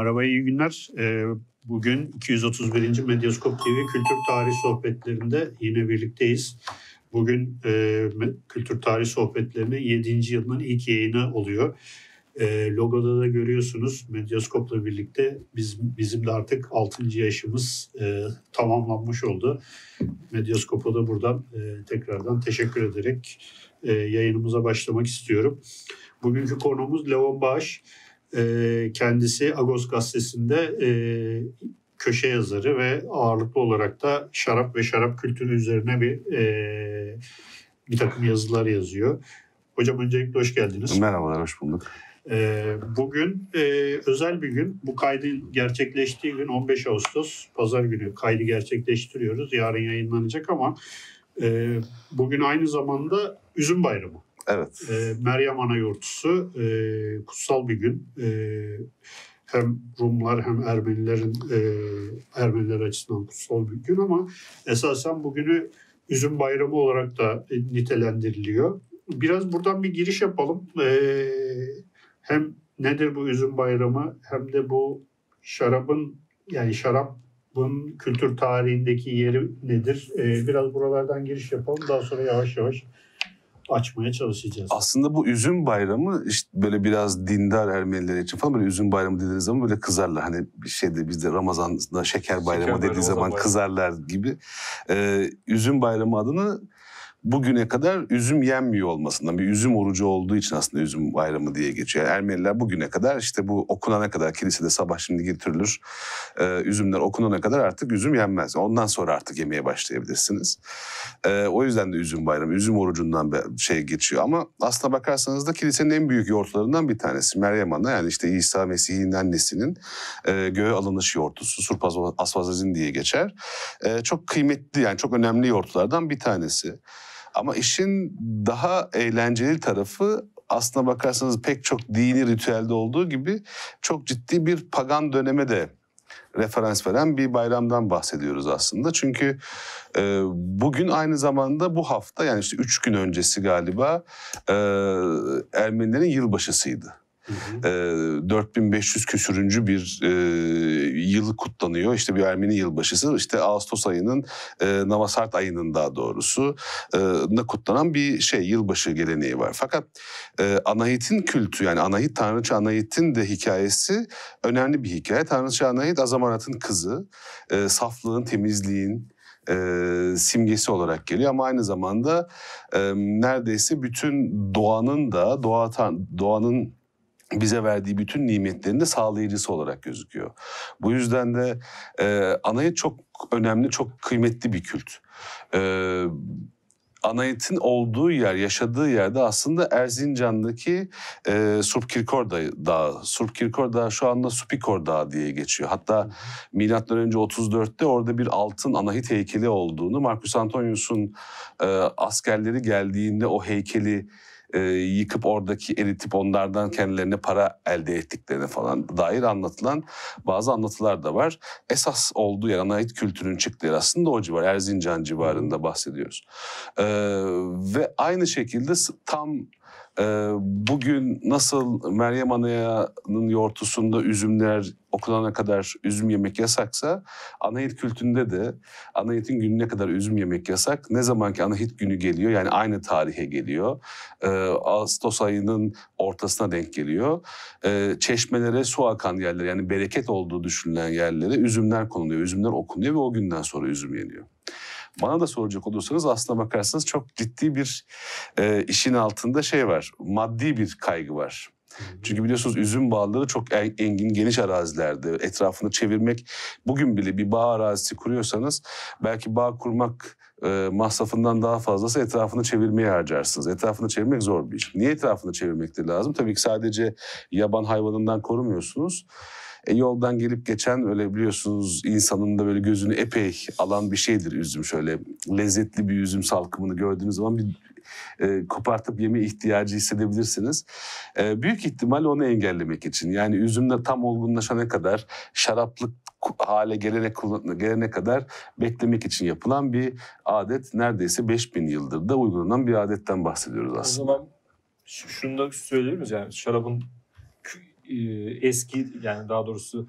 Merhaba, iyi günler. Bugün 231. Medyaskop TV Kültür Tarih Sohbetlerinde yine birlikteyiz. Bugün Kültür Tarih Sohbetlerinin 7. yılının ilk yayını oluyor. Logoda da görüyorsunuz Medyaskop'la birlikte bizim de artık 6. yaşımız tamamlanmış oldu. Medyaskop'a da buradan tekrardan teşekkür ederek yayınımıza başlamak istiyorum. Bugünkü konuğumuz Levon Bağış. Kendisi Agos Gazetesi'nde köşe yazarı ve ağırlıklı olarak da şarap ve şarap kültürü üzerine bir takım yazılar yazıyor. Hocam öncelikle hoş geldiniz. Merhabalar, hoş bulduk. Bugün özel bir gün. Bu kaydın gerçekleştiği gün 15 Ağustos Pazar günü kaydı gerçekleştiriyoruz. Yarın yayınlanacak ama bugün aynı zamanda Üzüm Bayramı. Evet. Meryem Ana Yortusu kutsal bir gün. Hem Rumlar hem Ermeniler açısından kutsal bir gün ama esasen bugünü Üzüm Bayramı olarak da nitelendiriliyor. Biraz buradan bir giriş yapalım. Hem nedir bu Üzüm Bayramı hem de bu şarabın kültür tarihindeki yeri nedir? Biraz buralardan giriş yapalım. Daha sonra yavaş yavaş açmaya çalışacağız. Aslında bu Üzüm Bayramı işte böyle biraz dindar Ermeniler için falan böyle Üzüm Bayramı dediğiniz zaman böyle kızarlar. Hani bir şeyde bizde Ramazan'da Şeker Bayramı dediği zaman kızarlar gibi. Üzüm Bayramı adını bugüne kadar üzüm yenmiyor olmasından, bir üzüm orucu olduğu için aslında Üzüm Bayramı diye geçiyor. Yani Ermeniler bugüne kadar işte bu okunana kadar kilisede sabah şimdi getirilir. Üzümler okunana kadar artık üzüm yenmez. Ondan sonra artık yemeye başlayabilirsiniz. O yüzden de Üzüm Bayramı, üzüm orucundan geçiyor. Ama aslına bakarsanız da kilisenin en büyük yoğurtlarından bir tanesi. Meryem Ana, yani işte İsa Mesih'in annesinin göğe alınış yoğurtusu, Surp Asvazazin diye geçer. Çok kıymetli, yani çok önemli yoğurtlardan bir tanesi. Ama işin daha eğlenceli tarafı aslına bakarsanız pek çok dini ritüelde olduğu gibi çok ciddi bir pagan döneme de referans veren bir bayramdan bahsediyoruz aslında. Çünkü bugün aynı zamanda bu hafta, yani işte 3 gün öncesi galiba Ermenilerin yılbaşısıydı. 4500 küsürüncü bir yıl kutlanıyor. İşte bir Ermeni yılbaşısı. İşte Ağustos ayının, Navasart ayının daha doğrusu da kutlanan bir yılbaşı geleneği var. Fakat Anahit'in kültü, yani Anahit, Tanrıça Anahit'in de hikayesi önemli bir hikaye. Tanrıça Anahit Azamanat'ın kızı. Saflığın, temizliğin simgesi olarak geliyor ama aynı zamanda neredeyse bütün doğanın bize verdiği bütün nimetlerin de sağlayıcısı olarak gözüküyor. Bu yüzden de Anahit çok önemli, çok kıymetli bir kült. Anahit'in olduğu yer, yaşadığı yerde aslında Erzincan'daki Surpkirkor Dağı. Surpkirkor Dağı şu anda Supikor Dağı diye geçiyor. Hatta M.Ö. 34'te orada bir altın Anahit heykeli olduğunu, Marcus Antonius'un askerleri geldiğinde o heykeli yıkıp oradaki eritip onlardan kendilerine para elde ettiklerine falan dair anlatılan bazı anlatılar da var. Esas olduğu yer, Anahit kültürünün çıktığı yer aslında o civar, Erzincan civarında bahsediyoruz. Ve aynı şekilde tam bugün nasıl Meryem Ana'nın yoğurtusunda üzümler okunana kadar üzüm yemek yasaksa, Anahit kültünde de Anahit'in gününe kadar üzüm yemek yasak. Ne zamanki Anahit günü geliyor, yani aynı tarihe geliyor, Ağustos ayının ortasına denk geliyor. Çeşmelere su akan yerlere, yani bereket olduğu düşünülen yerlere üzümler konuluyor, üzümler okunuyor ve o günden sonra üzüm yeniyor. Bana da soracak olursanız aslına bakarsanız çok ciddi bir işin altında var, maddi bir kaygı var. Çünkü biliyorsunuz üzüm bağları çok engin, geniş arazilerde, etrafını çevirmek, bugün bile bir bağ arazisi kuruyorsanız belki bağ kurmak masrafından daha fazlası etrafını çevirmeye harcarsınız. Etrafını çevirmek zor bir iş. Niye etrafını çevirmek de lazım? Tabii ki sadece yaban hayvanından korumuyorsunuz. Yoldan gelip geçen, öyle biliyorsunuz, insanın da böyle gözünü epey alan bir şeydir üzüm. Şöyle lezzetli bir üzüm salkımını gördüğünüz zaman bir kopartıp yeme ihtiyacı hissedebilirsiniz. Büyük ihtimal onu engellemek için, yani üzümler tam olgunlaşana kadar, şaraplık hale gelene kadar beklemek için yapılan bir adet, neredeyse 5000 yıldır da uygulanan bir adetten bahsediyoruz aslında. O zaman şunu da söyleyebilir miyiz? Yani şarabın eski, yani daha doğrusu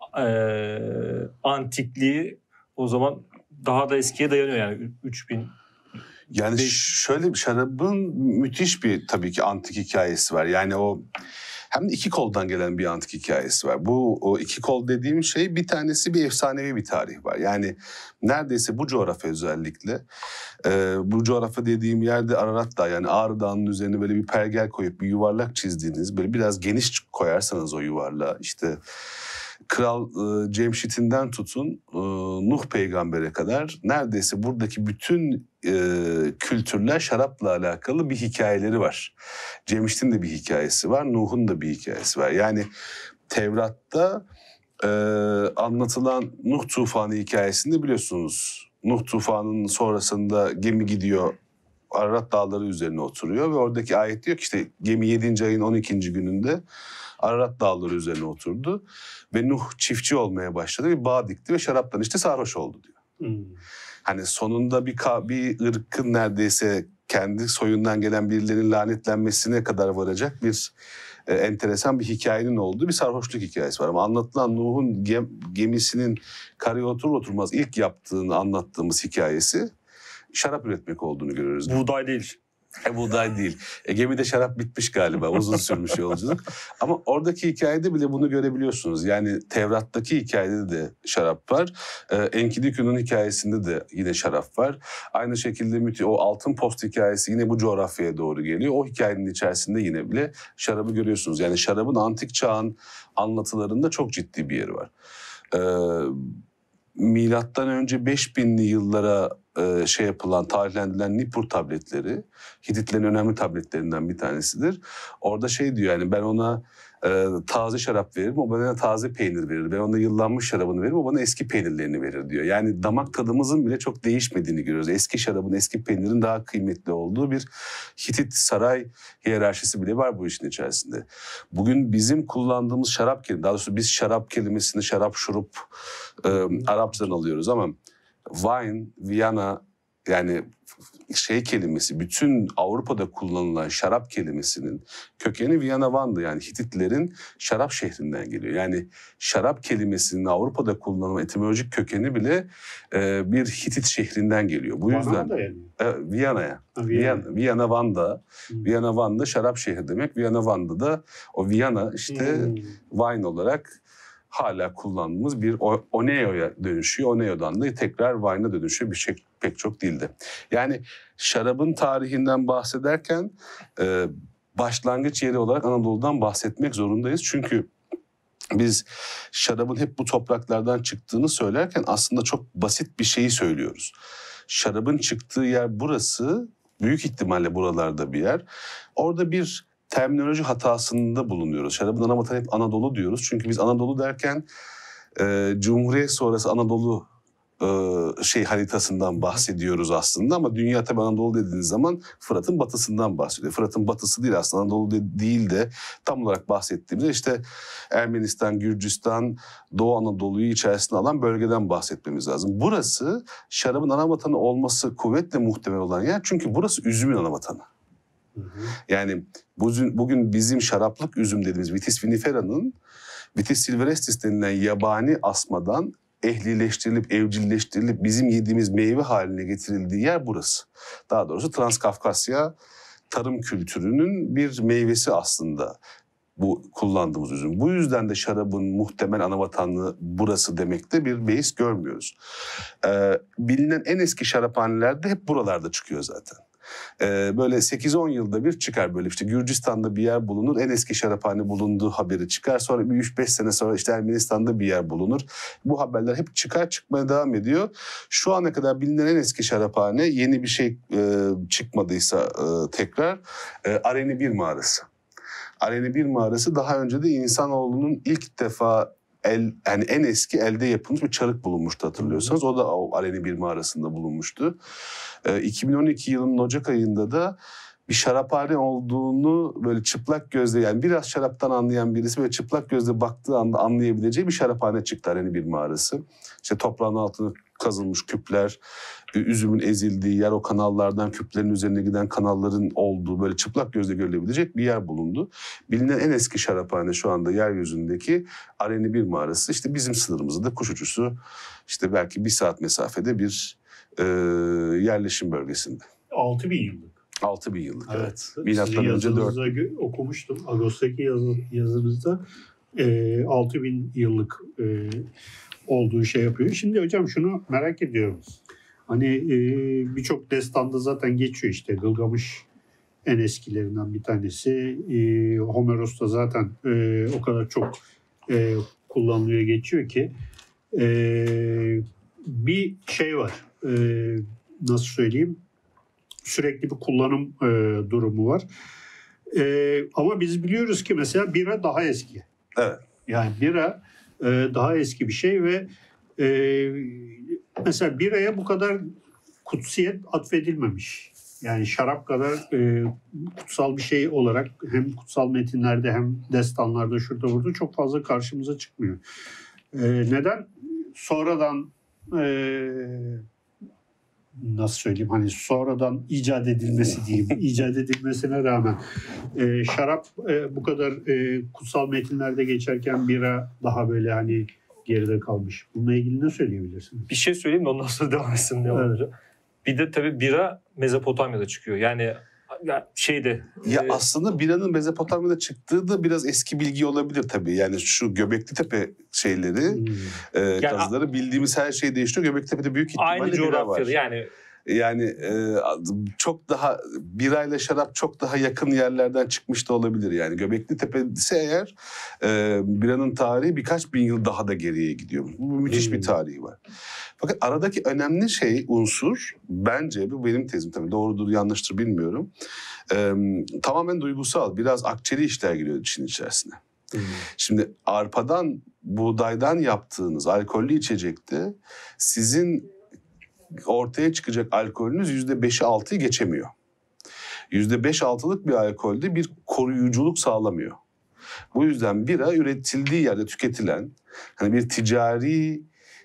antikliği o zaman daha da eskiye dayanıyor, yani 3000. Yani şöyle bir şarabın müthiş bir tabii ki antik hikayesi var. Yani o hem de iki koldan gelen bir antik hikayesi var. O iki kol dediğim şey, bir tanesi bir efsanevi bir tarih var. Yani neredeyse bu coğrafya özellikle, bu coğrafya dediğim yerde Ararat Dağı, yani Ağrı Dağı'nın üzerine böyle bir pergel koyup bir yuvarlak çizdiğiniz, böyle biraz geniş koyarsanız o yuvarlağı, işte Kral Cemşit'inden tutun Nuh peygambere kadar neredeyse buradaki bütün kültürler şarapla alakalı bir hikayeleri var. Cemşit'in de bir hikayesi var, Nuh'un da bir hikayesi var. Yani Tevrat'ta anlatılan Nuh tufanı hikayesinde biliyorsunuz, Nuh tufanının sonrasında gemi gidiyor, Ararat Dağları üzerine oturuyor ve oradaki ayet diyor ki işte gemi 7. ayın 12. gününde Ararat Dağları üzerine oturdu ve Nuh çiftçi olmaya başladı, bir bağ dikti ve şaraptan işte sarhoş oldu diyor. Hani sonunda bir ırkın neredeyse kendi soyundan gelen birilerinin lanetlenmesine kadar varacak bir enteresan bir hikayenin olduğu bir sarhoşluk hikayesi var. Ama anlatılan Nuh'un gemisinin karaya oturur oturmaz ilk yaptığını anlattığımız hikayesi şarap üretmek olduğunu görüyoruz. Buğday değil. Buğday değil. Gemide şarap bitmiş galiba. Uzun sürmüş yolculuk. Ama oradaki hikayede bile bunu görebiliyorsunuz. Yani Tevrat'taki hikayede de şarap var. Enkiduku'nun hikayesinde de yine şarap var. Aynı şekilde o altın post hikayesi yine bu coğrafyaya doğru geliyor. O hikayenin içerisinde yine bile şarabı görüyorsunuz. Yani şarabın antik çağın anlatılarında çok ciddi bir yeri var. Milattan önce 5000'li yıllara tarihlendirilen Nippur tabletleri, Hititlerin önemli tabletlerinden bir tanesidir. Orada diyor, yani ben ona taze şarap veririm, o bana taze peynir verir. Ben ona yıllanmış şarabını veririm, o bana eski peynirlerini verir diyor. Yani damak tadımızın bile çok değişmediğini görüyoruz. Eski şarabın, eski peynirin daha kıymetli olduğu bir Hitit saray hiyerarşisi bile var bu işin içerisinde. Bugün bizim kullandığımız şarap kelimesi, daha doğrusu biz şarap kelimesini şurup Arapçadan alıyoruz ama wine, Viyana, yani kelimesi, bütün Avrupa'da kullanılan şarap kelimesinin kökeni Viyana Van'dı. Yani Hititlerin şarap şehrinden geliyor. Yani şarap kelimesinin Avrupa'da kullanılan etimolojik kökeni bile bir Hitit şehrinden geliyor. Bu yüzden Viyana'ya. Viyana Van'da. Viyana Van'da şarap şehri demek. Viyana Van'da da o Viyana wine olarak hala kullandığımız bir Oneo'ya dönüşüyor. Oneo'dan da tekrar wine'a dönüşüyor pek çok dilde. Yani şarabın tarihinden bahsederken başlangıç yeri olarak Anadolu'dan bahsetmek zorundayız. Çünkü biz şarabın hep bu topraklardan çıktığını söylerken aslında çok basit bir şeyi söylüyoruz. Şarabın çıktığı yer burası, büyük ihtimalle buralarda bir yer. Orada bir terminoloji hatasında bulunuyoruz. Şarabın ana vatanı hep Anadolu diyoruz. Çünkü biz Anadolu derken Cumhuriyet sonrası Anadolu haritasından bahsediyoruz aslında. Ama dünya tabii Anadolu dediğiniz zaman Fırat'ın batısından bahsediyor. Fırat'ın batısı değil aslında, Anadolu değil de tam olarak bahsettiğimizde işte Ermenistan, Gürcistan, Doğu Anadolu'yu içerisine alan bölgeden bahsetmemiz lazım. Burası şarabın ana vatanı olması kuvvetle muhtemel olan yer. Çünkü burası üzümün ana vatanı. Yani bugün bizim şaraplık üzüm dediğimiz Vitis vinifera'nın Vitis silvestris denilen yabani asmadan ehlileştirilip, evcilleştirilip bizim yediğimiz meyve haline getirildiği yer burası. Daha doğrusu Transkafkasya tarım kültürünün bir meyvesi aslında bu kullandığımız üzüm. Bu yüzden de şarabın muhtemel anavatanlığı burası demekte bir beis görmüyoruz. Bilinen en eski şaraphaneler de hep buralarda çıkıyor zaten. Böyle 8-10 yılda bir çıkar, böyle işte Gürcistan'da bir yer bulunur, en eski şaraphane bulunduğu haberi çıkar. Sonra bir 3-5 sene sonra işte Ermenistan'da bir yer bulunur. Bu haberler hep çıkmaya devam ediyor. Şu ana kadar bilinen en eski şaraphane, yeni bir şey çıkmadıysa tekrar, Areni 1 mağarası. Areni 1 mağarası daha önce de insanoğlunun ilk defa yani en eski elde yapılmış bir çarık bulunmuştu, hatırlıyorsanız. O da o Areni 1 mağarasında bulunmuştu. 2012 yılının Ocak ayında da bir şaraphane olduğunu böyle çıplak gözle, yani biraz şaraptan anlayan birisi böyle çıplak gözle baktığı anda anlayabileceği bir şaraphane çıktı Areni Bir mağarası. İşte toprağın altına kazılmış küpler, üzümün ezildiği yer, o kanallardan küplerin üzerine giden kanalların olduğu böyle çıplak gözle görülebilecek bir yer bulundu. Bilinen en eski şaraphane şu anda yeryüzündeki Areni Bir mağarası. İşte bizim sınırımızda kuş uçuşu işte belki 1 saat mesafede bir yerleşim bölgesinde. 6000 yıllık. 6000 yıllık. Evet. Sizin Milattan önce 4. yazınızda okumuştum. Ağustos'taki yazınızda 6000 yıllık olduğu şey yapıyor. Şimdi hocam şunu merak ediyorum. Hani birçok destanda zaten geçiyor işte. Gılgamış en eskilerinden bir tanesi. Homeros'ta zaten o kadar çok kullanılıyor, geçiyor ki bir şey var. Nasıl söyleyeyim? Sürekli bir kullanım durumu var. Ama biz biliyoruz ki mesela bira daha eski. Evet. Yani bira daha eski bir şey ve mesela biraya bu kadar kutsiyet atfedilmemiş. Yani şarap kadar kutsal bir şey olarak hem kutsal metinlerde hem destanlarda şurada burada çok fazla karşımıza çıkmıyor. Neden? Sonradan nasıl söyleyeyim, hani sonradan icat edilmesi diyeyim, icat edilmesine rağmen şarap bu kadar kutsal metinlerde geçerken bira daha böyle hani geride kalmış. Bununla ilgili ne söyleyebilirsiniz? Bir şey söyleyeyim de ondan sonra devam etsin. Evet. Bir de tabii bira Mezopotamya'da çıkıyor. Yani şeyde... Ya aslında biranın Mezopotamya'da çıktığı da biraz eski bilgi olabilir tabii. Yani şu Göbeklitepe şeyleri, kazıları bildiğimiz her şey değişiyor. Göbeklitepe'de büyük ihtimalle aynı bira var. coğrafyada Yani çok daha birayla şarap çok daha yakın yerlerden çıkmış da olabilir. Yani Göbeklitepe ise eğer biranın tarihi birkaç bin yıl daha da geriye gidiyor. Bu müthiş bir tarihi var. Fakat aradaki önemli unsur bence, bu benim tezim tabii, doğrudur yanlıştır bilmiyorum. Tamamen duygusal, biraz akçeli işler giriyor işin içerisine. Şimdi arpadan, buğdaydan yaptığınız alkollü içecekte sizin ortaya çıkacak alkolünüz %5'i 6'yı geçemiyor. %5-6'lık bir alkolde bir koruyuculuk sağlamıyor. Bu yüzden bira üretildiği yerde tüketilen, hani bir ticari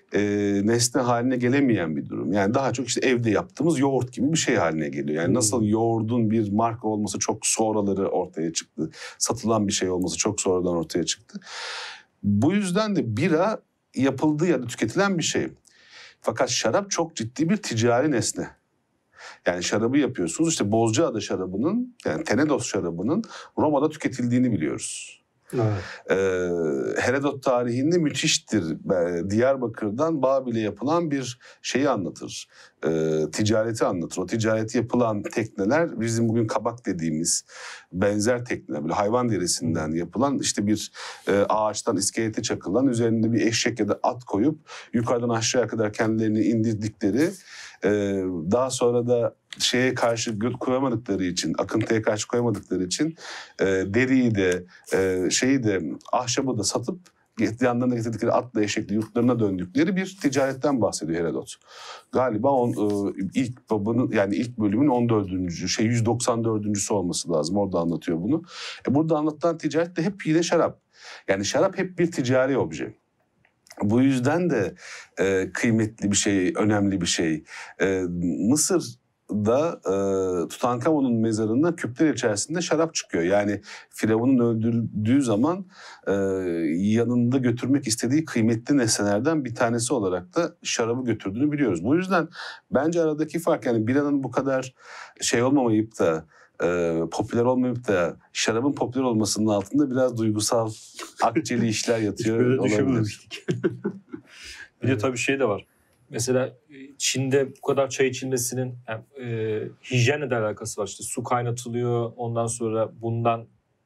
nesne haline gelemeyen bir durum. Yani daha çok işte evde yaptığımız yoğurt gibi bir şey haline geliyor. Yani nasıl yoğurdun bir marka olması çok sonraları ortaya çıktı. Satılan bir şey olması çok sonradan ortaya çıktı. Bu yüzden de bira yapıldığı yerde tüketilen bir şey. Fakat şarap çok ciddi bir ticari nesne. Yani şarabı yapıyorsunuz. İşte Bozcaada şarabının, yani Tenedos şarabının Roma'da tüketildiğini biliyoruz. Evet. Herodot tarihinde müthiştir. Diyarbakır'dan Babil'e yapılan bir şeyi anlatır. Ticareti anlatır. O ticareti yapılan tekneler bizim bugün kabak dediğimiz benzer tekneler. Böyle hayvan derisinden yapılan, işte bir ağaçtan iskeleti çakılan, üzerinde bir eşek ya da at koyup yukarıdan aşağıya kadar kendilerini indirdikleri, daha sonra da şeye karşı koyamadıkları için, akıntıya karşı koyamadıkları için deriyi de şeyi de ahşabı da satıp yanlarına getirdikleri atla eşekli yurtlarına döndükleri bir ticaretten bahsediyor Herodot. Galiba ilk babının, yani ilk bölümün 14. 194.'sü olması lazım. Orada anlatıyor bunu. Burada anlatılan ticaret de hep yine şarap. Yani şarap hep bir ticari obje. Bu yüzden de kıymetli bir şey, önemli bir şey. Mısır'da Tutankamon'un mezarında küpler içerisinde şarap çıkıyor. Yani Firavun'un öldürüldüğü zaman yanında götürmek istediği kıymetli nesnelerden bir tanesi olarak da şarabı götürdüğünü biliyoruz. Bu yüzden bence aradaki fark, yani biranın bu kadar olmamayıp da popüler olmayıp da şarabın popüler olmasının altında biraz duygusal, akçeli işler yatıyor. Hiç böyle olabilir. düşünmemiştik. Bir de tabii şey de var. Mesela Çin'de bu kadar çay içilmesinin hijyenle de alakası var. İşte su kaynatılıyor, ondan sonra bundan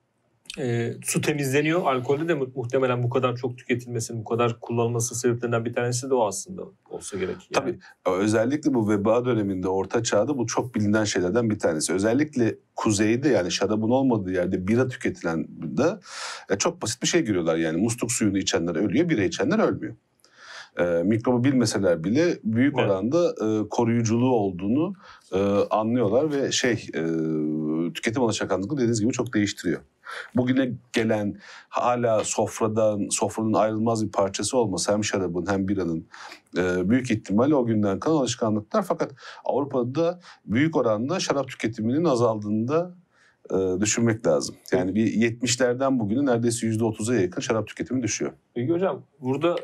su temizleniyor. Alkolde de muhtemelen bu kadar çok tüketilmesinin, bu kadar kullanılması sebeplerinden bir tanesi de o aslında olsa gerek. Yani. Tabii. Özellikle bu veba döneminde, Orta Çağ'da bu çok bilinen şeylerden bir tanesi. Özellikle kuzeyde, yani şarabın olmadığı yerde bira tüketilen de çok basit bir şey görüyorlar. Yani musluk suyunu içenler ölüyor, bira içenler ölmüyor. Mikrobu bilmeseler bile büyük oranda koruyuculuğu olduğunu anlıyorlar ve tüketim alışkanlıkları dediğiniz gibi çok değiştiriyor. Bugüne gelen hala sofranın ayrılmaz bir parçası olması hem şarabın hem biranın büyük ihtimalle o günden kalan alışkanlıklar. Fakat Avrupa'da da büyük oranda şarap tüketiminin azaldığını da düşünmek lazım. Yani bir 70'lerden bugüne neredeyse %30'a yakın şarap tüketimi düşüyor. Peki hocam burada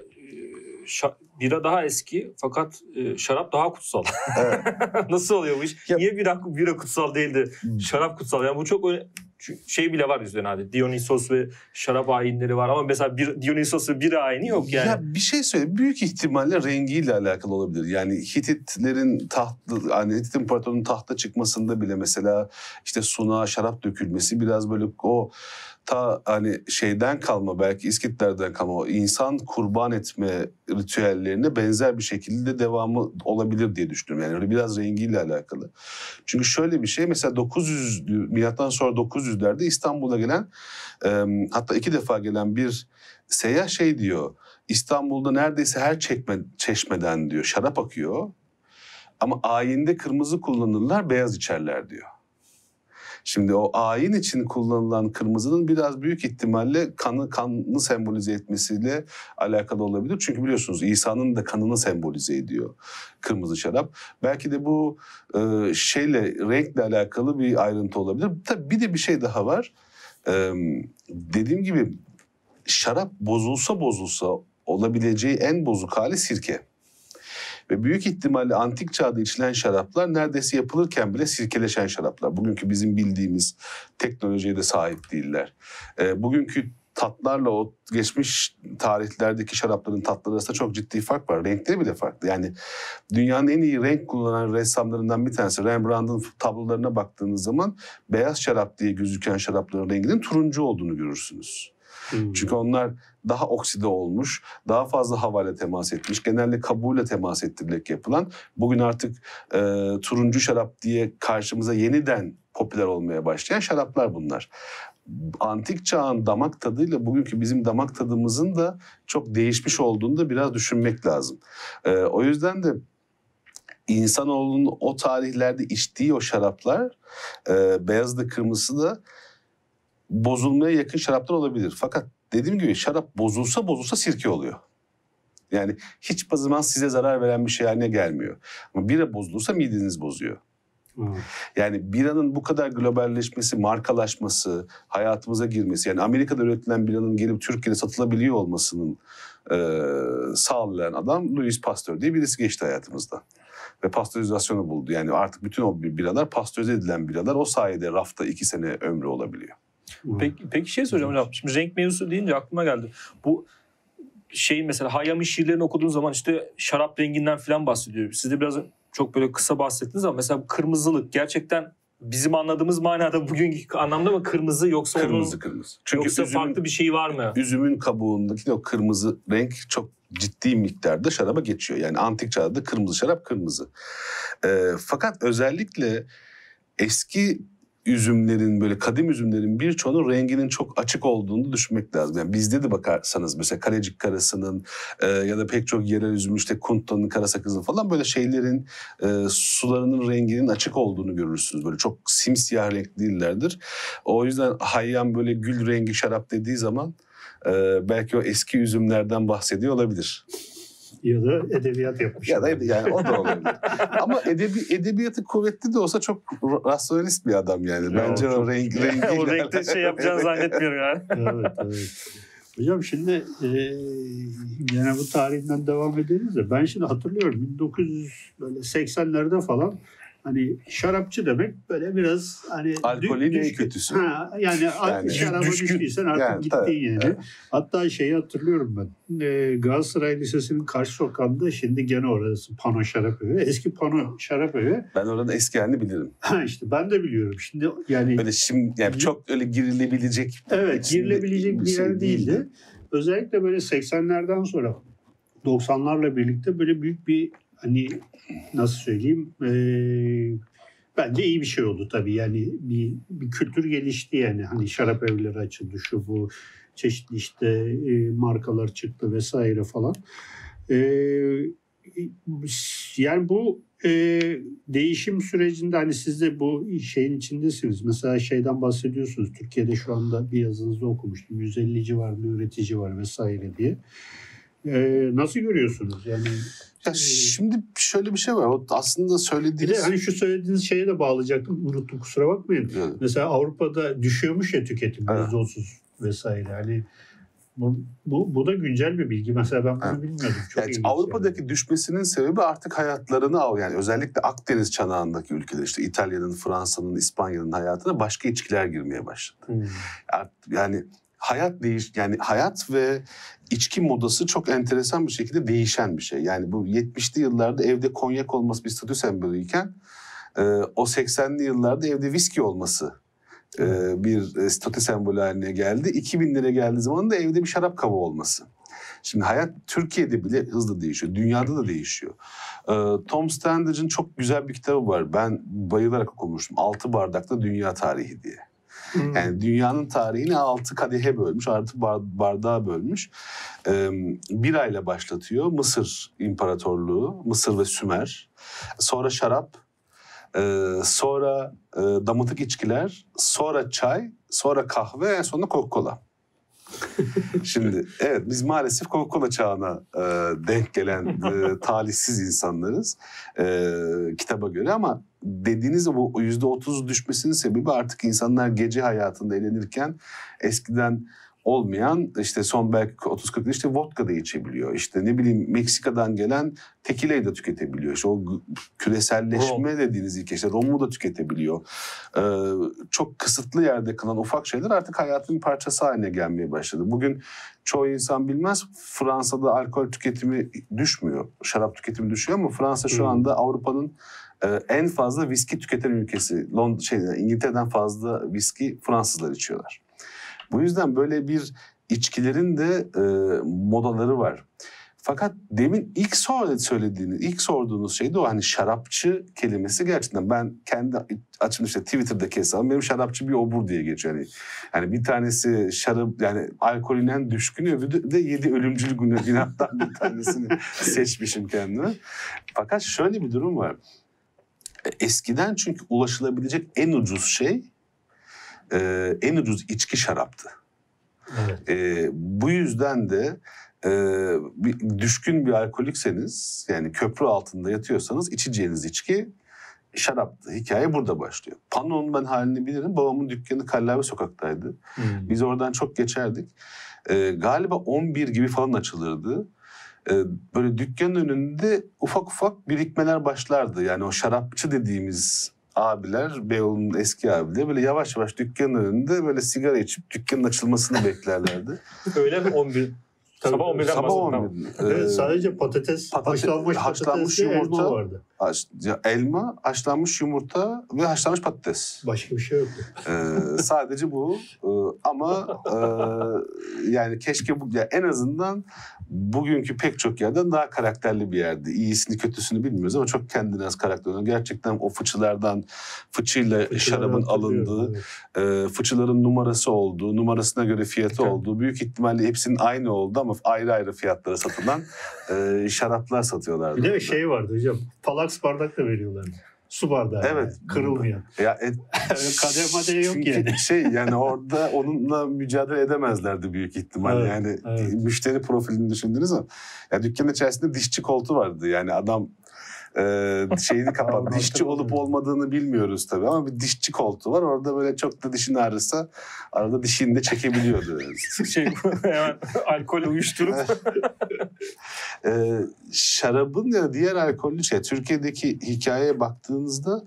bira daha eski fakat şarap daha kutsal. Evet. Nasıl oluyor bu iş? Ya- Niye bira kutsal değildi? Şarap kutsal. Yani bu çok şey bile var üzerine. Dionysos ve şarap ayinleri var ama mesela Dionysos ve bira ayini yok yani. Ya bir şey söyleyeyim. Büyük ihtimalle rengiyle alakalı olabilir. Yani Hititlerin hani Hitit İmparatorluğu'nun tahta çıkmasında bile mesela işte sunağa şarap dökülmesi biraz böyle o hani şeyden kalma, belki İskitlerden kalma, o insan kurban etme ritüellerine benzer bir şekilde devamı olabilir diye düşünüyorum. Yani öyle biraz rengiyle alakalı. Çünkü şöyle bir şey, mesela milattan sonra 900'lerde İstanbul'a gelen hatta 2 defa gelen bir seyyah şey diyor. İstanbul'da neredeyse her çeşmeden diyor şarap akıyor. Ama ayinde kırmızı kullanırlar, beyaz içerler diyor. Şimdi o ayin için kullanılan kırmızının biraz büyük ihtimalle kanını sembolize etmesiyle alakalı olabilir. Çünkü biliyorsunuz İsa'nın da kanını sembolize ediyor kırmızı şarap. Belki de bu renkle alakalı bir ayrıntı olabilir. Tabii bir de bir şey daha var. Dediğim gibi şarap bozulsa olabileceği en bozuk hali sirke. Ve büyük ihtimalle antik çağda içilen şaraplar neredeyse yapılırken bile sirkeleşen şaraplar. Bugünkü bizim bildiğimiz teknolojiye de sahip değiller. Bugünkü tatlarla o geçmiş tarihlerdeki şarapların tatları arasında çok ciddi fark var. Renkleri bile farklı. Yani dünyanın en iyi renk kullanan ressamlarından bir tanesi Rembrandt'ın tablolarına baktığınız zaman beyaz şarap diye gözüken şarapların renginin turuncu olduğunu görürsünüz. Çünkü onlar daha okside olmuş, daha fazla havayla temas etmiş, genelde kabuğuyla temas ettirilerek yapılan, bugün artık turuncu şarap diye karşımıza yeniden popüler olmaya başlayan şaraplar bunlar. Antik çağın damak tadıyla bugünkü bizim damak tadımızın da çok değişmiş olduğunu da biraz düşünmek lazım. O yüzden de insanoğlunun o tarihlerde içtiği o şaraplar, beyazı da kırmızısı da bozulmaya yakın şaraplar olabilir. Fakat dediğim gibi şarap bozulsa sirke oluyor. Yani hiçbir zaman size zarar veren bir şey haline gelmiyor. Ama bira bozulursa mideniz bozuyor. Yani biranın bu kadar globalleşmesi, markalaşması, hayatımıza girmesi, yani Amerika'da üretilen biranın gelip Türkiye'de satılabiliyor olmasının sağlayan adam Louis Pasteur diye birisi geçti hayatımızda. Ve pastörizasyonu buldu. Yani artık bütün o biralar, pastörize edilen biralar o sayede rafta 2 sene ömrü olabiliyor. Peki şey soracağım hocam. Şimdi renk mevzusu deyince aklıma geldi. Bu mesela Hayami şiirlerini okuduğun zaman işte şarap renginden falan bahsediyor. Siz de biraz çok böyle kısa bahsettiniz ama mesela kırmızılık gerçekten bizim anladığımız manada bugünkü anlamda mı kırmızı yoksa Kırmızı. Çünkü yoksa farklı bir şey var mı? Üzümün kabuğundaki o kırmızı renk çok ciddi miktarda şaraba geçiyor. Yani antik çağda kırmızı şarap kırmızı. Fakat özellikle eski üzümlerin, böyle kadim üzümlerin birçoğunun renginin çok açık olduğunu düşünmek lazım. Yani bizde de bakarsanız mesela Kalecik karasının ya da pek çok yerel üzüm, işte Kunta'nın, Karasakız'ın falan böyle şeylerin sularının renginin açık olduğunu görürsünüz. Böyle çok simsiyah renkli değillerdir. O yüzden Hayyam böyle gül rengi şarap dediği zaman belki o eski üzümlerden bahsediyor olabilir. Ya da edebiyat yapmış. Ya da yani o da olabilir. Ama edebiyatı kuvvetli de olsa çok rasyonalist bir adam yani. Ya bence o rengiyle... O renkte şey yapacağını zannetmiyorum yani. Evet. Hocam şimdi yine bu tarihinden devam ederiz de ben şimdi hatırlıyorum 1980'lerde falan hani şarapçı demek böyle biraz hani alkolün en kötüsü. Yani şaraba düşkün. düştüysen artık gittin yani. Evet. Hatta şeyi hatırlıyorum ben. Galatasaray Lisesi'nin karşı sokağında şimdi gene orası Pano Şarap Evi. Eski Pano Şarap Evi. Ben oranın eski halini bilirim. İşte ben de biliyorum. Şimdi yani böyle şimdi yani çok öyle girilebilecek. Evet, girilebilecek bir yer değildi. Özellikle böyle 80'lerden sonra 90'larla birlikte böyle büyük bir hani nasıl söyleyeyim bence iyi bir şey oldu tabii. Yani bir kültür gelişti yani. Hani şarap evleri açıldı, şu bu çeşitli işte markalar çıktı vesaire falan. Yani bu değişim sürecinde hani siz de bu şeyin içindesiniz. Mesela şeyden bahsediyorsunuz. Türkiye'de şu anda bir yazınızda okumuştum. 150 civarında üretici var vesaire diye. Nasıl görüyorsunuz? Yani Ya şimdi şöyle bir şey var. O aslında bir söylediğiniz... de hani şu söylediğiniz şeye de bağlayacaktım. Unuttum, kusura bakmayın. Evet. Mesela Avrupa'da düşüyormuş ya tüketim Evet. %30 vesaire. Hani bu da güncel bir bilgi. Mesela ben bunu bilmiyordum. Çok Yani ilginç Avrupa'daki yani. düşmesinin sebebi artık hayatlarını yani özellikle Akdeniz çanağındaki ülkeler işte İtalya'nın, Fransa'nın, İspanya'nın hayatına başka içkiler girmeye başladı. Yani hayat ve içki modası çok enteresan bir şekilde değişen bir şey. Yani bu 70'li yıllarda evde konyak olması bir statü sembolüyken o 80'li yıllarda evde viski olması bir statü sembolü haline geldi. 2000'lere geldiği zaman da evde bir şarap kabı olması. Şimdi hayat Türkiye'de bile hızlı değişiyor. Dünyada da değişiyor. Tom Standage'ın çok güzel bir kitabı var. Ben bayılarak okumuştum. 6 bardakta dünya tarihi diye. Yani dünyanın tarihini 6 kadehe bölmüş, 6 bardağa bölmüş. Birayla başlatıyor. Mısır İmparatorluğu, Mısır ve Sümer. Sonra şarap, sonra damıtık içkiler, sonra çay, sonra kahve, en sonunda Coca-Cola. Şimdi evet biz maalesef Coca-Cola çağına denk gelen talihsiz insanlarız kitaba göre ama dediğiniz bu %30 düşmesinin sebebi artık insanlar gece hayatında eğlenirken eskiden olmayan işte son belki 30-40 yıl işte vodka da içebiliyor. İşte ne bileyim Meksika'dan gelen tekilayı da tüketebiliyor. İşte o küreselleşme dediğiniz ilk işte romu da tüketebiliyor. Çok kısıtlı yerde kalan ufak şeyler artık hayatın bir parçası haline gelmeye başladı. Bugün çoğu insan bilmez Fransa'da alkol tüketimi düşmüyor. Şarap tüketimi düşüyor ama Fransa şu anda Avrupa'nın en fazla viski tüketen ülkesi. İngiltere'den fazla viski Fransızlar içiyorlar. Bu yüzden böyle bir içkilerin de modaları var. Fakat demin ilk sorduğunuz şey de o hani şarapçı kelimesi gerçekten ben kendi açımda işte Twitter'daki hesabım benim şarapçı bir obur diye geçiyor. Yani bir tanesi şarap yani alkolün en düşkünü öbürü de 7 ölümcül günahtan bir tanesini seçmişim kendime. Fakat şöyle bir durum var. Eskiden çünkü ulaşılabilecek en ucuz şey en ucuz içki şaraptı. Evet. Bu yüzden de düşkün bir alkolikseniz yani köprü altında yatıyorsanız içeceğiniz içki şaraptı. Hikaye burada başlıyor. Pano'nun ben halini bilirim. Babamın dükkanı Kallavi Sokak'taydı. Biz oradan çok geçerdik. Galiba 11 gibi falan açılırdı. Böyle dükkanın önünde ufak ufak birikmeler başlardı. Yani o şarapçı dediğimiz abiler, Beyoğlu'nun eski abileri böyle yavaş yavaş dükkanın önünde böyle sigara içip dükkanın açılmasını beklerlerdi. Öyle mi 11? Sabah 11'den Sabah bahsediyorum. 11. Sadece haşlanmış patates ve elma vardı. Elma, haşlanmış yumurta ve haşlanmış patates. Başka bir şey yoktu. Sadece bu. Ama yani keşke en azından bugünkü pek çok yerden daha karakterli bir yerdi. İyisini kötüsünü bilmiyoruz ama çok kendine az karakterli. Gerçekten o fıçıyla şarabın alındığı, fıçıların numarası olduğu, numarasına göre fiyatı olduğu, büyük ihtimalle hepsinin aynı oldu ama ayrı ayrı fiyatlara satılan şaraplar satıyorlardı. Bir de şey vardı hocam, palaks bardak da veriyorlardı. Su bardağı. Evet. Yani, kırılmayan. Kadeh madeh yok yani. Yani orada onunla mücadele edemezlerdi büyük ihtimal. Evet, yani evet. müşteri profilini düşündünüz mü? Ya dükkanın içerisinde dişçi koltuğu vardı. Yani adam şeyini kapattı. Dişçi olup olmadığını bilmiyoruz tabii ama bir dişçi koltuğu var. Orada böyle çok da dişin ağrısa arada dişini de çekebiliyordu. Hemen alkol uyuşturup. Şarabın ya diğer alkollü Türkiye'deki hikayeye baktığınızda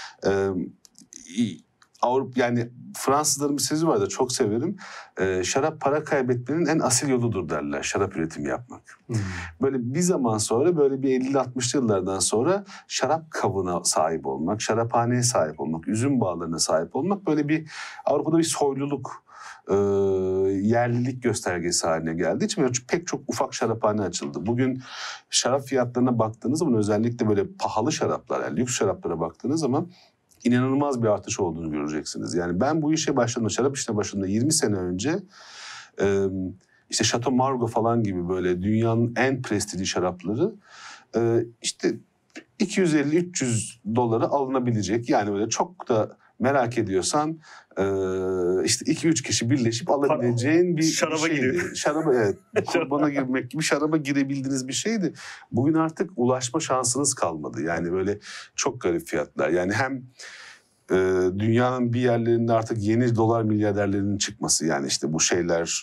Avrupa yani Fransızların bir sözü vardı çok severim. Şarap para kaybetmenin en asil yoludur derler. Şarap üretimi yapmak. Böyle bir zaman sonra böyle bir 50-60'lı yıllardan sonra şarap kabına sahip olmak, şaraphaneye sahip olmak, üzüm bağlarına sahip olmak böyle bir Avrupa'da bir soyluluk, yerlilik göstergesi haline geldiği için pek çok ufak şaraphane açıldı. Bugün şarap fiyatlarına baktığınız zaman özellikle böyle pahalı şaraplar, yani lüks şaraplara baktığınız zaman inanılmaz bir artış olduğunu göreceksiniz. Yani ben bu işe başladığımda, şarap işine başladığımda 20 sene önce işte Chateau Margaux falan gibi böyle dünyanın en prestijli şarapları işte 250-300 dolara alınabilecek. Yani böyle çok da merak ediyorsan işte 2-3 kişi birleşip alabileceğin bir Şaraba şeydi. giriyor. Şaraba, evet. Kurbana girmek gibi şaraba girebildiğiniz bir şeydi. Bugün artık ulaşma şansınız kalmadı. Yani böyle çok garip fiyatlar. Yani hem dünyanın bir yerlerinde artık yeni dolar milyarderlerinin çıkması, yani işte bu şeyler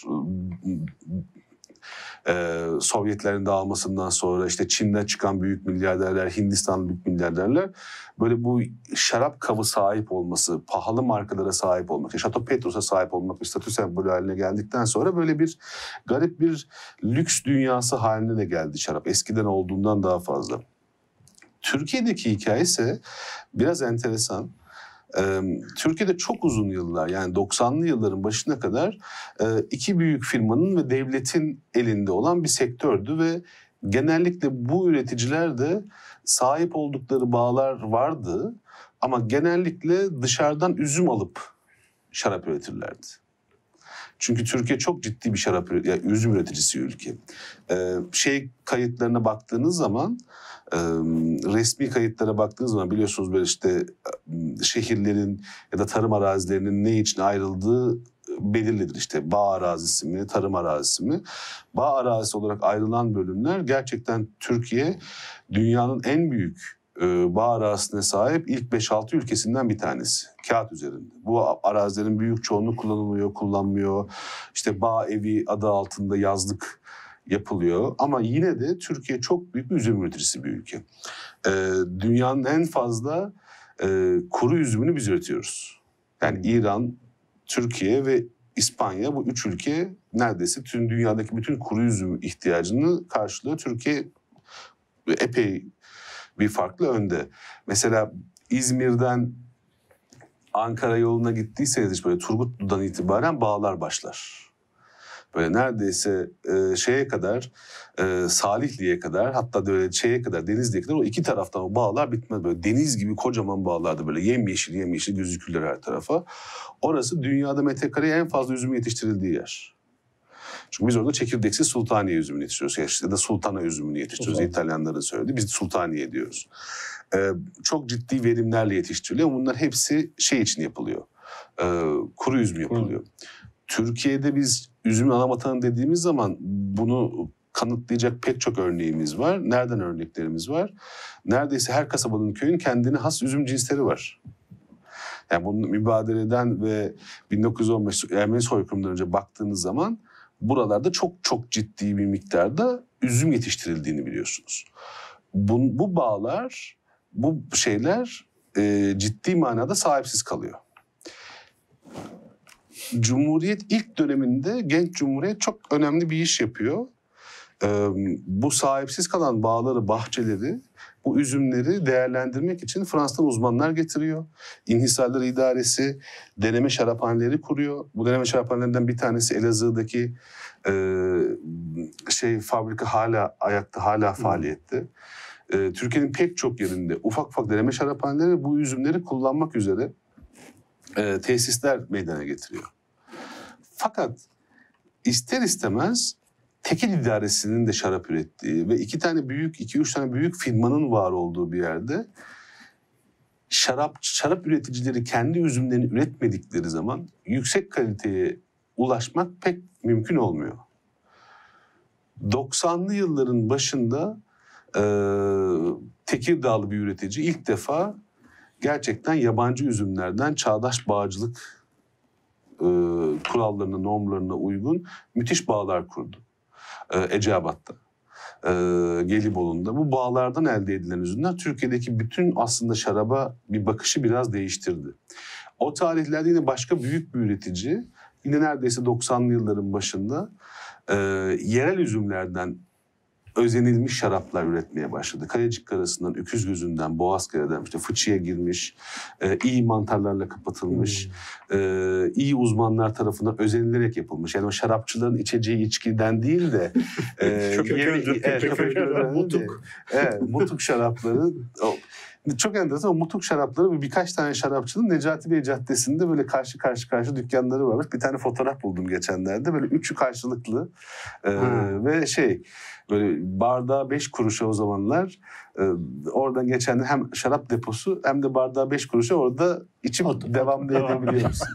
Sovyetlerin dağılmasından sonra işte Çin'den çıkan büyük milyarderler, Hindistan'ın büyük milyarderler, böyle bu şarap kabı sahip olması, pahalı markalara sahip olmak, Chateau Petros'a sahip olmak bir statü sembolü haline geldikten sonra böyle bir garip bir lüks dünyası haline de geldi şarap. Eskiden olduğundan daha fazla. Türkiye'deki hikaye ise biraz enteresan. Türkiye'de çok uzun yıllar, yani 90'lı yılların başına kadar iki büyük firmanın ve devletin elinde olan bir sektördü ve genellikle bu üreticiler de sahip oldukları bağlar vardı ama genellikle dışarıdan üzüm alıp şarap üretirlerdi. Çünkü Türkiye çok ciddi bir yani üzüm üreticisi ülke. Kayıtlarına baktığınız zaman, resmi kayıtlara baktığınız zaman biliyorsunuz böyle işte şehirlerin ya da tarım arazilerinin ne için ayrıldığı belirlidir. İşte bağ arazisi mi, tarım arazisi mi? Bağ arazisi olarak ayrılan bölümler gerçekten Türkiye dünyanın en büyük bağ arazisine sahip ilk 5-6 ülkesinden bir tanesi. Kağıt üzerinde. Bu arazilerin büyük çoğunluğu kullanılmıyor, kullanmıyor. İşte bağ evi adı altında yazlık yapılıyor. Ama yine de Türkiye çok büyük bir üzüm üreticisi bir ülke. Dünyanın en fazla kuru üzümünü biz üretiyoruz. Yani İran, Türkiye ve İspanya, bu üç ülke neredeyse tüm dünyadaki bütün kuru üzüm ihtiyacını karşılıyor. Türkiye epey bir farklı önde. Mesela İzmir'den Ankara yoluna gittiyseniz böyle Turgutlu'dan itibaren bağlar başlar. Böyle neredeyse şeye kadar, Salihli'ye kadar, hatta böyle şeye kadar, Denizli'ye kadar o iki taraftan o bağlar bitmez. Böyle deniz gibi kocaman bağlardı, böyle yemyeşil yemyeşil gözükürler her tarafa. Orası dünyada metrekareye en fazla üzüm yetiştirildiği yer. Çünkü biz orada çekirdeksiz sultaniye üzümünü yetiştiriyoruz. Ya da sultana üzümünü yetiştiriyoruz. İtalyanların söyledi. Biz sultaniye diyoruz. Çok ciddi verimlerle yetiştiriliyor. Bunlar hepsi şey için yapılıyor. Kuru üzüm yapılıyor. Türkiye'de biz üzümün ana vatanı dediğimiz zaman bunu kanıtlayacak pek çok örneğimiz var. Nereden örneklerimiz var? Neredeyse her kasabanın, köyün kendine has üzüm cinsleri var. Yani bunun mübadeleden ve 1915 Ermeni soykırımından önce baktığınız zaman buralarda çok çok ciddi bir miktarda üzüm yetiştirildiğini biliyorsunuz. Bu bağlar, bu şeyler ciddi manada sahipsiz kalıyor. Cumhuriyet ilk döneminde genç Cumhuriyet çok önemli bir iş yapıyor. Bu sahipsiz kalan bağları, bahçeleri, bu üzümleri değerlendirmek için Fransa'dan uzmanlar getiriyor. İnhisarlar İdaresi deneme şaraphaneleri kuruyor. Bu deneme şaraphanelerinden bir tanesi Elazığ'daki fabrika hala ayakta, hala faaliyette. Türkiye'nin pek çok yerinde ufak ufak deneme şaraphaneleri bu üzümleri kullanmak üzere tesisler meydana getiriyor. Fakat ister istemez tekil idaresinin de şarap ürettiği ve iki üç tane büyük firmanın var olduğu bir yerde şarap üreticileri kendi üzümlerini üretmedikleri zaman yüksek kaliteye ulaşmak pek mümkün olmuyor. 90'lı yılların başında Tekirdağlı bir üretici ilk defa gerçekten yabancı üzümlerden çağdaş bağcılık kurallarına, normlarına uygun müthiş bağlar kurdu. Eceabat'ta, Gelibolu'nda. Bu bağlardan elde edilen üzümler Türkiye'deki bütün aslında şaraba bir bakışı biraz değiştirdi. O tarihlerde yine başka büyük bir üretici, yine neredeyse 90'lı yılların başında yerel üzümlerden özenilmiş şaraplar üretmeye başladı. Kayacık Karası'ndan, Öküzgözü'nden, Boğazkale'den işte fıçıya girmiş, iyi mantarlarla kapatılmış, iyi uzmanlar tarafından özenilerek yapılmış. Yani o şarapçıların içeceği içkiden değil de mutuk şarapları. Çok enteresan, mutuk şarapları, birkaç tane şarapçının Necati Bey Caddesi'nde böyle karşı dükkanları varmış. Bir tane fotoğraf buldum geçenlerde. Böyle üçü karşılıklı ve Böyle bardağı 5 kuruşa o zamanlar oradan geçen hem şarap deposu hem de bardağı 5 kuruşa orada içip devam da edebiliyorsun.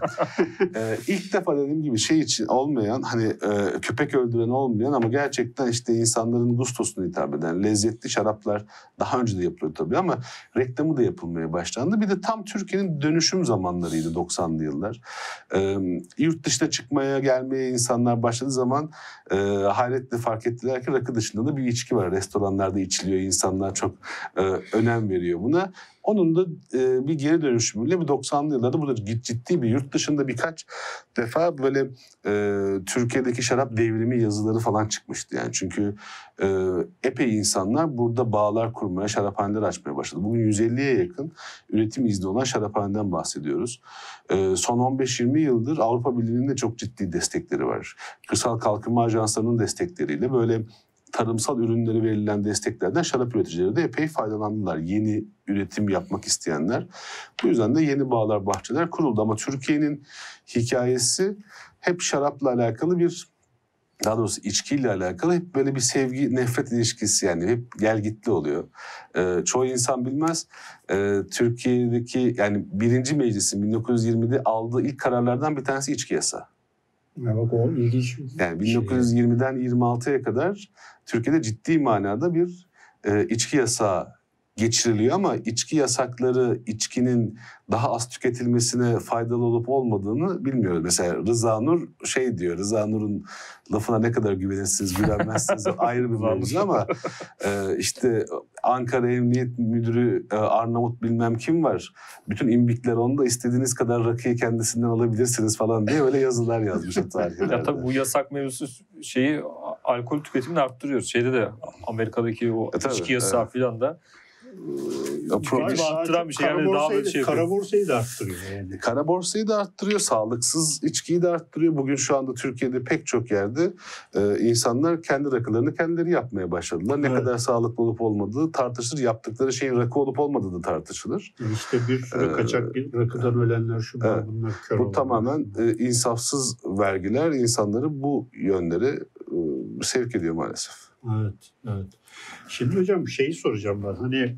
İlk defa dediğim gibi şey için olmayan hani köpek öldüren olmayan ama gerçekten işte insanların gustosuna hitap eden lezzetli şaraplar daha önce de yapılıyor tabii ama reklamı da yapılmaya başlandı. Bir de tam Türkiye'nin dönüşüm zamanlarıydı 90'lı yıllar. Yurt dışına çıkmaya gelmeye insanlar başladığı zaman hayretle fark ettiler ki rakı dışında da bir içki var. Restoranlarda içiliyor. İnsanlar çok önem veriyor buna. Onun da bir geri dönüşümüyle bir 90'lı yıllarda burada ciddi bir yurt dışında birkaç defa böyle Türkiye'deki şarap devrimi yazıları falan çıkmıştı. Yani çünkü epey insanlar burada bağlar kurmaya, şaraphaneler açmaya başladı. Bugün 150'ye yakın üretim izni olan şaraphaneden bahsediyoruz. Son 15-20 yıldır Avrupa Birliği'nin de çok ciddi destekleri var. Kırsal Kalkınma Ajansları'nın destekleriyle böyle tarımsal ürünleri verilen desteklerden şarap üreticileri de epey faydalandılar. Yeni üretim yapmak isteyenler. Bu yüzden de yeni bağlar, bahçeler kuruldu. Ama Türkiye'nin hikayesi hep şarapla alakalı daha doğrusu içkiyle alakalı hep böyle bir sevgi nefret ilişkisi yani hep gelgitli oluyor. Çoğu insan bilmez. Türkiye'deki yani 1. Meclisin 1920'de aldığı ilk kararlardan bir tanesi içki yasağı. Ya bak o ilginç. Yani 1920'den 26'ya kadar Türkiye'de ciddi manada bir içki yasağı geçiriliyor ama içki yasakları içkinin daha az tüketilmesine faydalı olup olmadığını bilmiyoruz. Mesela Rıza Nur diyor, Rıza Nur'un lafına ne kadar güvenirsiniz, güvenmezsiniz ayrı bir mevzu ama işte Ankara Emniyet Müdürü Arnavut bilmem kim var. Bütün imbikler onda istediğiniz kadar rakıyı kendisinden alabilirsiniz falan diye böyle yazılar yazmış o tarihlerde. Ya tabii bu yasak mevzusu alkol tüketimini arttırıyor. Şeyde de Amerika'daki o içki yasağı filan da arttıran bir şey. Yani daha böyle şey kara borsayı da arttırıyor yani. Kara borsayı da arttırıyor, sağlıksız içkiyi de arttırıyor. Bugün şu anda Türkiye'de pek çok yerde insanlar kendi rakılarını kendileri yapmaya başladılar. Ne kadar sağlıklı olup olmadığı tartışılır. Yaptıkları şeyin rakı olup olmadığı da tartışılır. İşte bir sürü kaçak bir rakıdan ölenler bunlar kör bu tamamen insafsız vergiler insanları bu yönlere sevk ediyor maalesef. Evet. Şimdi hocam şeyi soracağım ben. Hani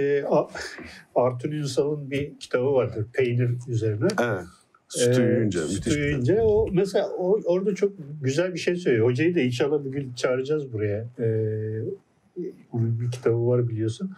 Arthur Ünsal'ın bir kitabı vardır peynir üzerine. Evet. Sütü yiyince. Sütü yiyince o mesela orada çok güzel bir şey söylüyor. Hocayı da inşallah bir gün çağıracağız buraya. Onun bir kitabı var biliyorsun.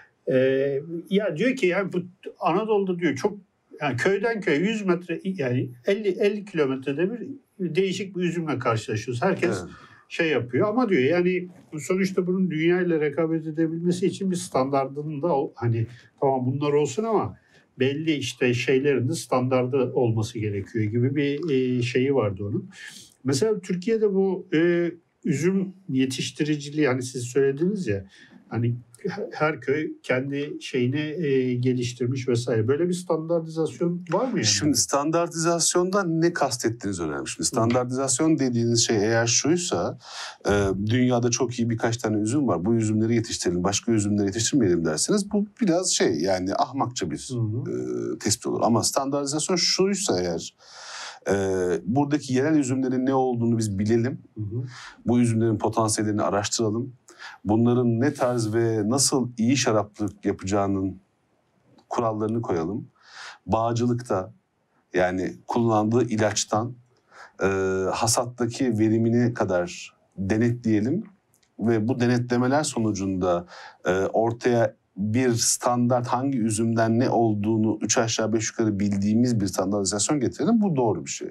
Ya diyor ki yani bu Anadolu'da diyor çok yani köyden köye 100 metre yani 50 kilometrede bir değişik bir üzümle karşılaşıyoruz. Herkes şey yapıyor ama diyor yani sonuçta bunun dünya ile rekabet edebilmesi için bir standardının da hani tamam bunlar olsun ama belli işte şeylerin de standardı olması gerekiyor gibi bir şeyi vardı onun. Mesela Türkiye'de bu üzüm yetiştiriciliği hani siz söylediniz ya hani her köy kendi şeyini geliştirmiş vesaire. Böyle bir standartizasyon var mı yani? Şimdi standartizasyondan ne kastettiğiniz önemli. Şimdi standartizasyon dediğiniz şey eğer şuysa dünyada çok iyi birkaç tane üzüm var. Bu üzümleri yetiştirelim, başka üzümleri yetiştirmeyelim derseniz bu biraz şey yani ahmakça bir tespit olur. Ama standartizasyon şuysa eğer buradaki yerel üzümlerin ne olduğunu biz bilelim. Bu üzümlerin potansiyellerini araştıralım. Bunların ne tarz ve nasıl iyi şaraplık yapacağının kurallarını koyalım. Bağcılıkta yani kullandığı ilaçtan hasattaki verimine kadar denetleyelim ve bu denetlemeler sonucunda ortaya bir standart hangi üzümden ne olduğunu 3 aşağı 5 yukarı bildiğimiz bir standartizasyon getirelim. Bu doğru bir şey.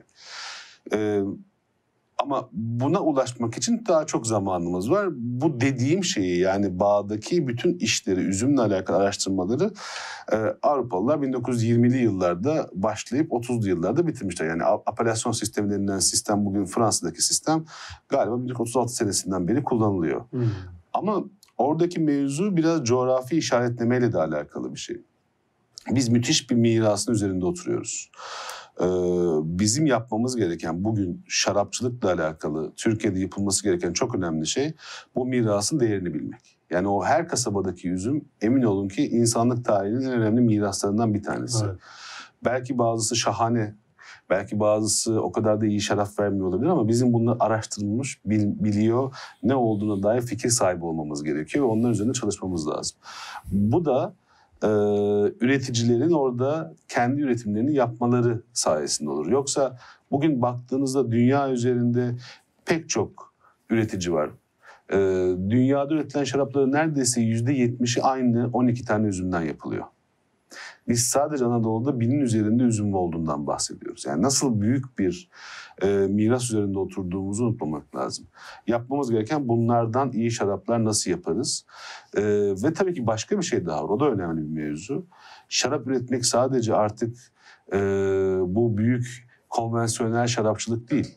Ama buna ulaşmak için daha çok zamanımız var. Bu dediğim şeyi yani bağdaki bütün işleri, üzümle alakalı araştırmaları Avrupalılar 1920'li yıllarda başlayıp 30'lu yıllarda bitirmişler. Yani apelasyon sistemi denilen sistem bugün Fransa'daki sistem galiba 1936 senesinden beri kullanılıyor. Ama oradaki mevzu biraz coğrafi işaretlemeyle de alakalı bir şey. Biz müthiş bir mirasın üzerinde oturuyoruz. Bizim yapmamız gereken bugün şarapçılıkla alakalı Türkiye'de yapılması gereken çok önemli şey bu mirasın değerini bilmek. Yani o her kasabadaki üzüm emin olun ki insanlık tarihinin en önemli miraslarından bir tanesi. Evet. Belki bazısı şahane, Belki bazısı o kadar da iyi şarap vermiyor olabilir ama bizim bunları araştırılmış, biliyor, ne olduğuna dair fikir sahibi olmamız gerekiyor ve onlar üzerine çalışmamız lazım. Bu da üreticilerin orada kendi üretimlerini yapmaları sayesinde olur. Yoksa bugün baktığınızda dünya üzerinde pek çok üretici var. Dünyada üretilen şarapların neredeyse %70'i aynı 12 tane üzümden yapılıyor. Biz sadece Anadolu'da 1000'in üzerinde üzüm olduğundan bahsediyoruz. Yani nasıl büyük bir miras üzerinde oturduğumuzu unutmamak lazım. Yapmamız gereken bunlardan iyi şaraplar nasıl yaparız? Ve tabii ki başka bir şey daha var. O da önemli bir mevzu. Şarap üretmek sadece artık bu büyük konvansiyonel şarapçılık değil.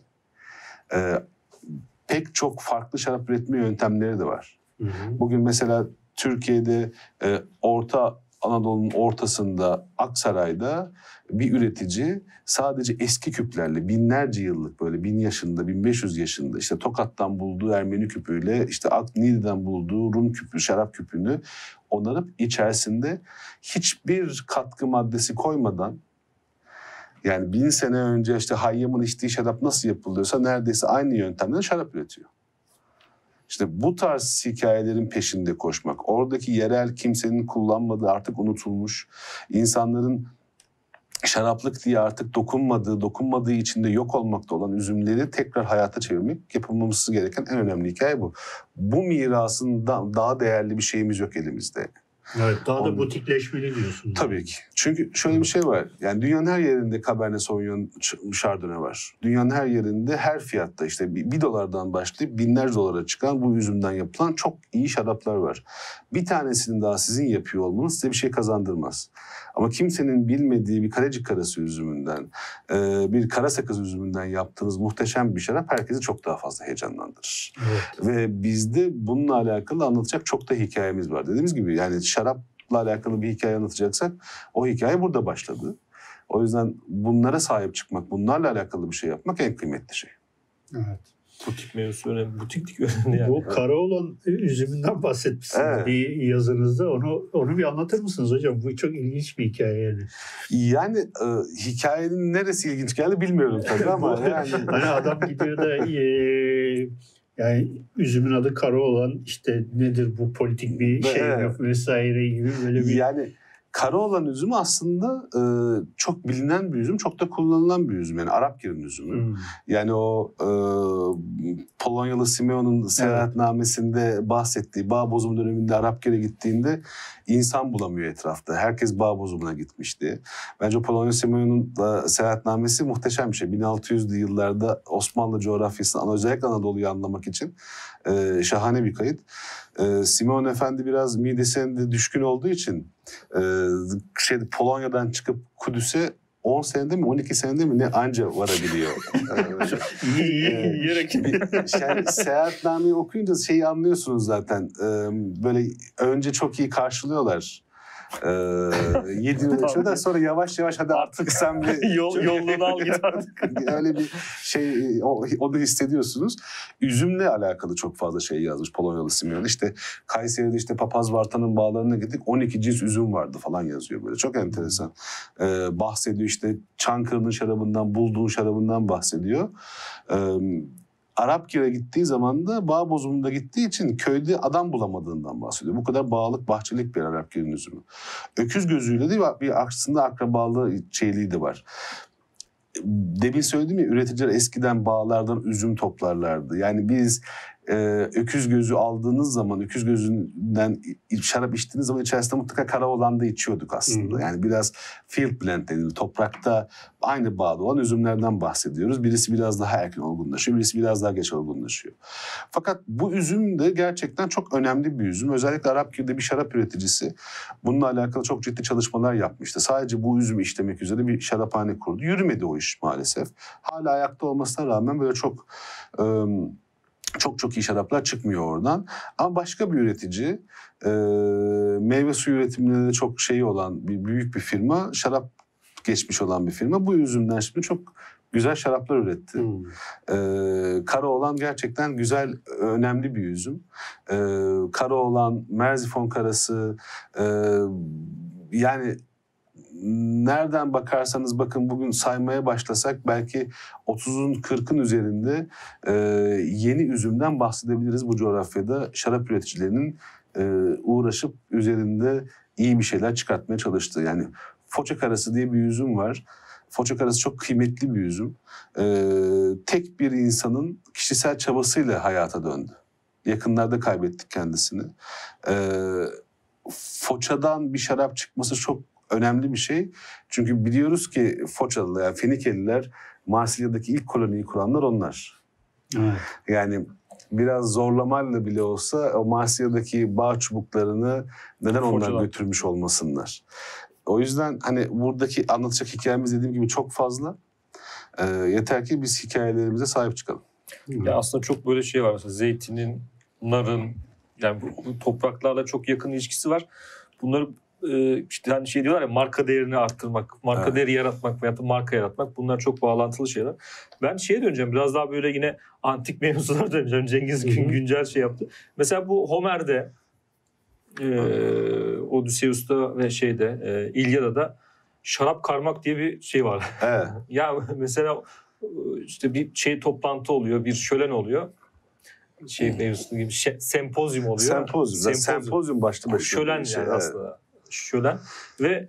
Pek çok farklı şarap üretme yöntemleri de var. Hı hı. Bugün mesela Türkiye'de Orta Anadolu'nun ortasında Aksaray'da bir üretici sadece eski küplerle binlerce yıllık böyle 1000 yaşında 1500 yaşında işte Tokat'tan bulduğu Ermeni küpüyle işte Niğde'den bulduğu Rum küpü şarap küpünü onarıp içerisinde hiçbir katkı maddesi koymadan yani 1000 sene önce işte Hayyam'ın içtiği şarap nasıl yapılıyorsa neredeyse aynı yöntemle şarap üretiyor. İşte bu tarz hikayelerin peşinde koşmak, oradaki yerel kimsenin kullanmadığı artık unutulmuş, insanların şaraplık diye artık dokunmadığı içinde yok olmakta olan üzümleri tekrar hayata çevirmek yapılması gereken en önemli hikaye bu. Bu mirasın daha değerli bir şeyimiz yok elimizde. Evet, daha da butikleşmeli diyorsun. Tabii ki. Çünkü şöyle bir şey var. Yani dünyanın her yerinde Cabernet Sauvignon, Chardonnay var. Dünyanın her yerinde her fiyatta işte $1 başlayıp binlerce dolara çıkan bu üzümden yapılan çok iyi şaraplar var. Bir tanesini daha sizin yapıyor olmanız size bir şey kazandırmaz. Ama kimsenin bilmediği bir Kalecik karası üzümünden, bir kara sakız üzümünden yaptığınız muhteşem bir şarap herkesi çok daha fazla heyecanlandırır. Evet. Ve bizde bununla alakalı anlatacak çok da hikayemiz var. Dediğimiz gibi yani şarapla alakalı bir hikaye anlatacaksak o hikaye burada başladı. O yüzden bunlara sahip çıkmak, bunlarla alakalı bir şey yapmak en kıymetli şey. Evet. Butik mevzusu önemli. Butiklik önemli yani. Bu Karaoğlan üzümünden bahsetmişsiniz Evet. bir yazınızda. Onu bir anlatır mısınız hocam? Bu çok ilginç bir hikaye yani. Yani hikayenin neresi ilginç geldi bilmiyorum tabii ama yani... Hani adam gidiyor da yani üzümün adı Karaoğlan işte nedir bu politik bir şey Evet. vesaire gibi böyle bir... Yani Karaoğlan üzümü aslında çok bilinen bir üzüm, çok da kullanılan bir üzüm. Yani Arapgir'in üzümü. Yani o Polonyalı Simeon'un seyahatnamesinde bahsettiği bağ bozumu döneminde Arapgir'e gittiğinde insan bulamıyor etrafta. Herkes bağ bozumuna gitmişti. Bence Polonyalı Simeon'un seyahatnamesi muhteşem bir şey. 1600'lü yıllarda Osmanlı coğrafyasını özellikle Anadolu'yu anlamak için şahane bir kayıt. Simeon Efendi biraz midesine düşkün olduğu için Polonya'dan çıkıp Kudüs'e 10 senede mi 12 senede mi ne anca varabiliyor. Yani seyahatnameyi okuyunca şeyi anlıyorsunuz zaten. Böyle önce çok iyi karşılıyorlar. Yediğini da sonra yavaş yavaş hadi artık sen bir yolluğunu al git artık. Öyle bir şey onu hissediyorsunuz. Üzümle alakalı çok fazla şey yazmış Polonyalı Simeon. İşte Kayseri'de işte Papaz Vartan'ın bağlarına gittik 12 cins üzüm vardı falan yazıyor böyle. Çok enteresan. Bahsediyor işte Çankırı'nın şarabından, bulduğu şarabından bahsediyor. Arapgir'e gittiği zaman da bağ bozumunda gittiği için köyde adam bulamadığından bahsediyor. Bu kadar bağlık, bahçelik bir Arapgir'in üzümü. Öküz gözüyle de bir aslında akrabalığı şeyliği de var. Demin söyledim ya üreticiler eskiden bağlardan üzüm toplarlardı. Yani biz öküz gözü aldığınız zaman, öküz gözünden şarap içtiğiniz zaman içerisinde mutlaka Karaoğlan da içiyorduk aslında. Yani biraz field blend denilir. Toprakta aynı bağda olan üzümlerden bahsediyoruz. Birisi biraz daha erken olgunlaşıyor, birisi biraz daha geç olgunlaşıyor. Fakat bu üzüm de gerçekten çok önemli bir üzüm. Özellikle Arapgir'de bir şarap üreticisi bununla alakalı çok ciddi çalışmalar yapmıştı. Sadece bu üzümü işlemek üzere bir şaraphane kurdu. Yürümedi o iş maalesef. Hala ayakta olmasına rağmen böyle çok iyi şaraplar çıkmıyor oradan. Ama başka bir üretici, meyve suyu üretiminde de çok olan büyük bir firma, şarap geçmiş olan bir firma. Bu üzümden şimdi çok güzel şaraplar üretti. Karaoğlan gerçekten güzel, önemli bir üzüm. Karaoğlan, Merzifon karası, yani nereden bakarsanız bakın bugün saymaya başlasak belki 30'un 40'ın üzerinde yeni üzümden bahsedebiliriz bu coğrafyada. Şarap üreticilerinin uğraşıp üzerinde iyi bir şeyler çıkartmaya çalıştığı. Yani Foça karası diye bir üzüm var. Foça karası çok kıymetli bir üzüm. Tek bir insanın kişisel çabasıyla hayata döndü. Yakınlarda kaybettik kendisini. Foça'dan bir şarap çıkması çok önemli bir şey. Çünkü biliyoruz ki Foçalılar, yani Fenikeliler Marsilya'daki ilk koloniyi kuranlar onlar. Evet. Yani biraz zorlamayla bile olsa o Marsilya'daki bağ çubuklarını neden onlar Foça'dan götürmüş olmasınlar. O yüzden hani buradaki anlatacak hikayemiz dediğim gibi çok fazla. Yeter ki biz hikayelerimize sahip çıkalım. Ya aslında çok böyle şey var. Mesela zeytinin, narın, yani bu topraklarla çok yakın ilişkisi var. Bunları işte hani şey diyorlar ya, marka değerini arttırmak, marka değeri yaratmak veya da marka yaratmak, bunlar çok bağlantılı şeyler. Ben şeye döneceğim, biraz daha böyle yine antik mevzulara döneceğim. Cengiz güncel şey yaptı. Mesela bu Homer'de, Odysseus'ta ve İlyada'da şarap karmak diye bir şey var. Evet. Ya mesela işte bir toplantı oluyor, bir şölen oluyor. Mevzusu gibi sempozyum oluyor. Sempozyum başlı başına. Şölen bir şey. yani Evet. aslında. Şölen ve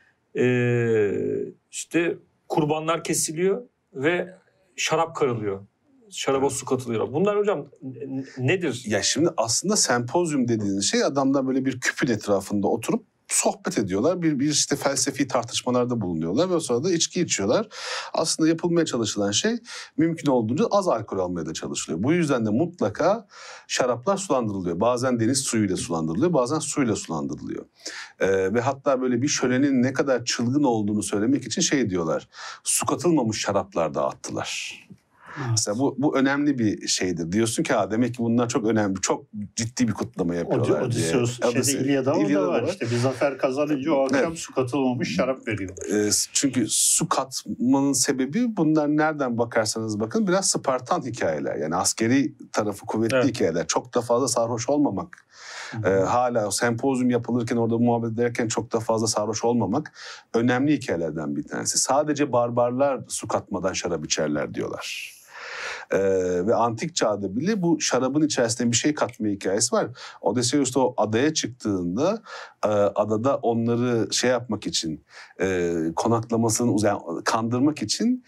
işte kurbanlar kesiliyor ve şarap karılıyor. Şaraba su katılıyor. Bunlar hocam nedir? Ya şimdi aslında sempozyum dediğiniz şey adamlar böyle bir küpün etrafında oturup sohbet ediyorlar. Bir işte felsefi tartışmalarda bulunuyorlar ve sonra da içki içiyorlar. Aslında yapılmaya çalışılan şey mümkün olduğunca az alkol almaya da çalışılıyor. Bu yüzden de mutlaka şaraplar sulandırılıyor. Bazen deniz suyuyla sulandırılıyor, bazen suyla sulandırılıyor. Ve hatta böyle bir şölenin ne kadar çılgın olduğunu söylemek için şey diyorlar. Su katılmamış şaraplar dağıttılar. Mesela bu önemli bir şeydir. Diyorsun ki demek ki bunlar çok önemli, çok ciddi bir kutlama yapıyorlar Odysseus, İlyada da var. İşte bir zafer kazanınca o akşam su katılmamış şarap veriyor. Çünkü su katmanın sebebi bunlar nereden bakarsanız bakın biraz Spartan hikayeler. Yani askeri tarafı kuvvetli hikayeler. Çok da fazla sarhoş olmamak. Hala o sempozyum yapılırken orada muhabbet ederken çok da fazla sarhoş olmamak önemli hikayelerden bir tanesi. Sadece barbarlar su katmadan şarap içerler diyorlar. Ve antik çağda bile bu şarabın içerisinde bir şey katma hikayesi var. Odysseus da o adaya çıktığında adada onları yapmak için konaklamasını kandırmak için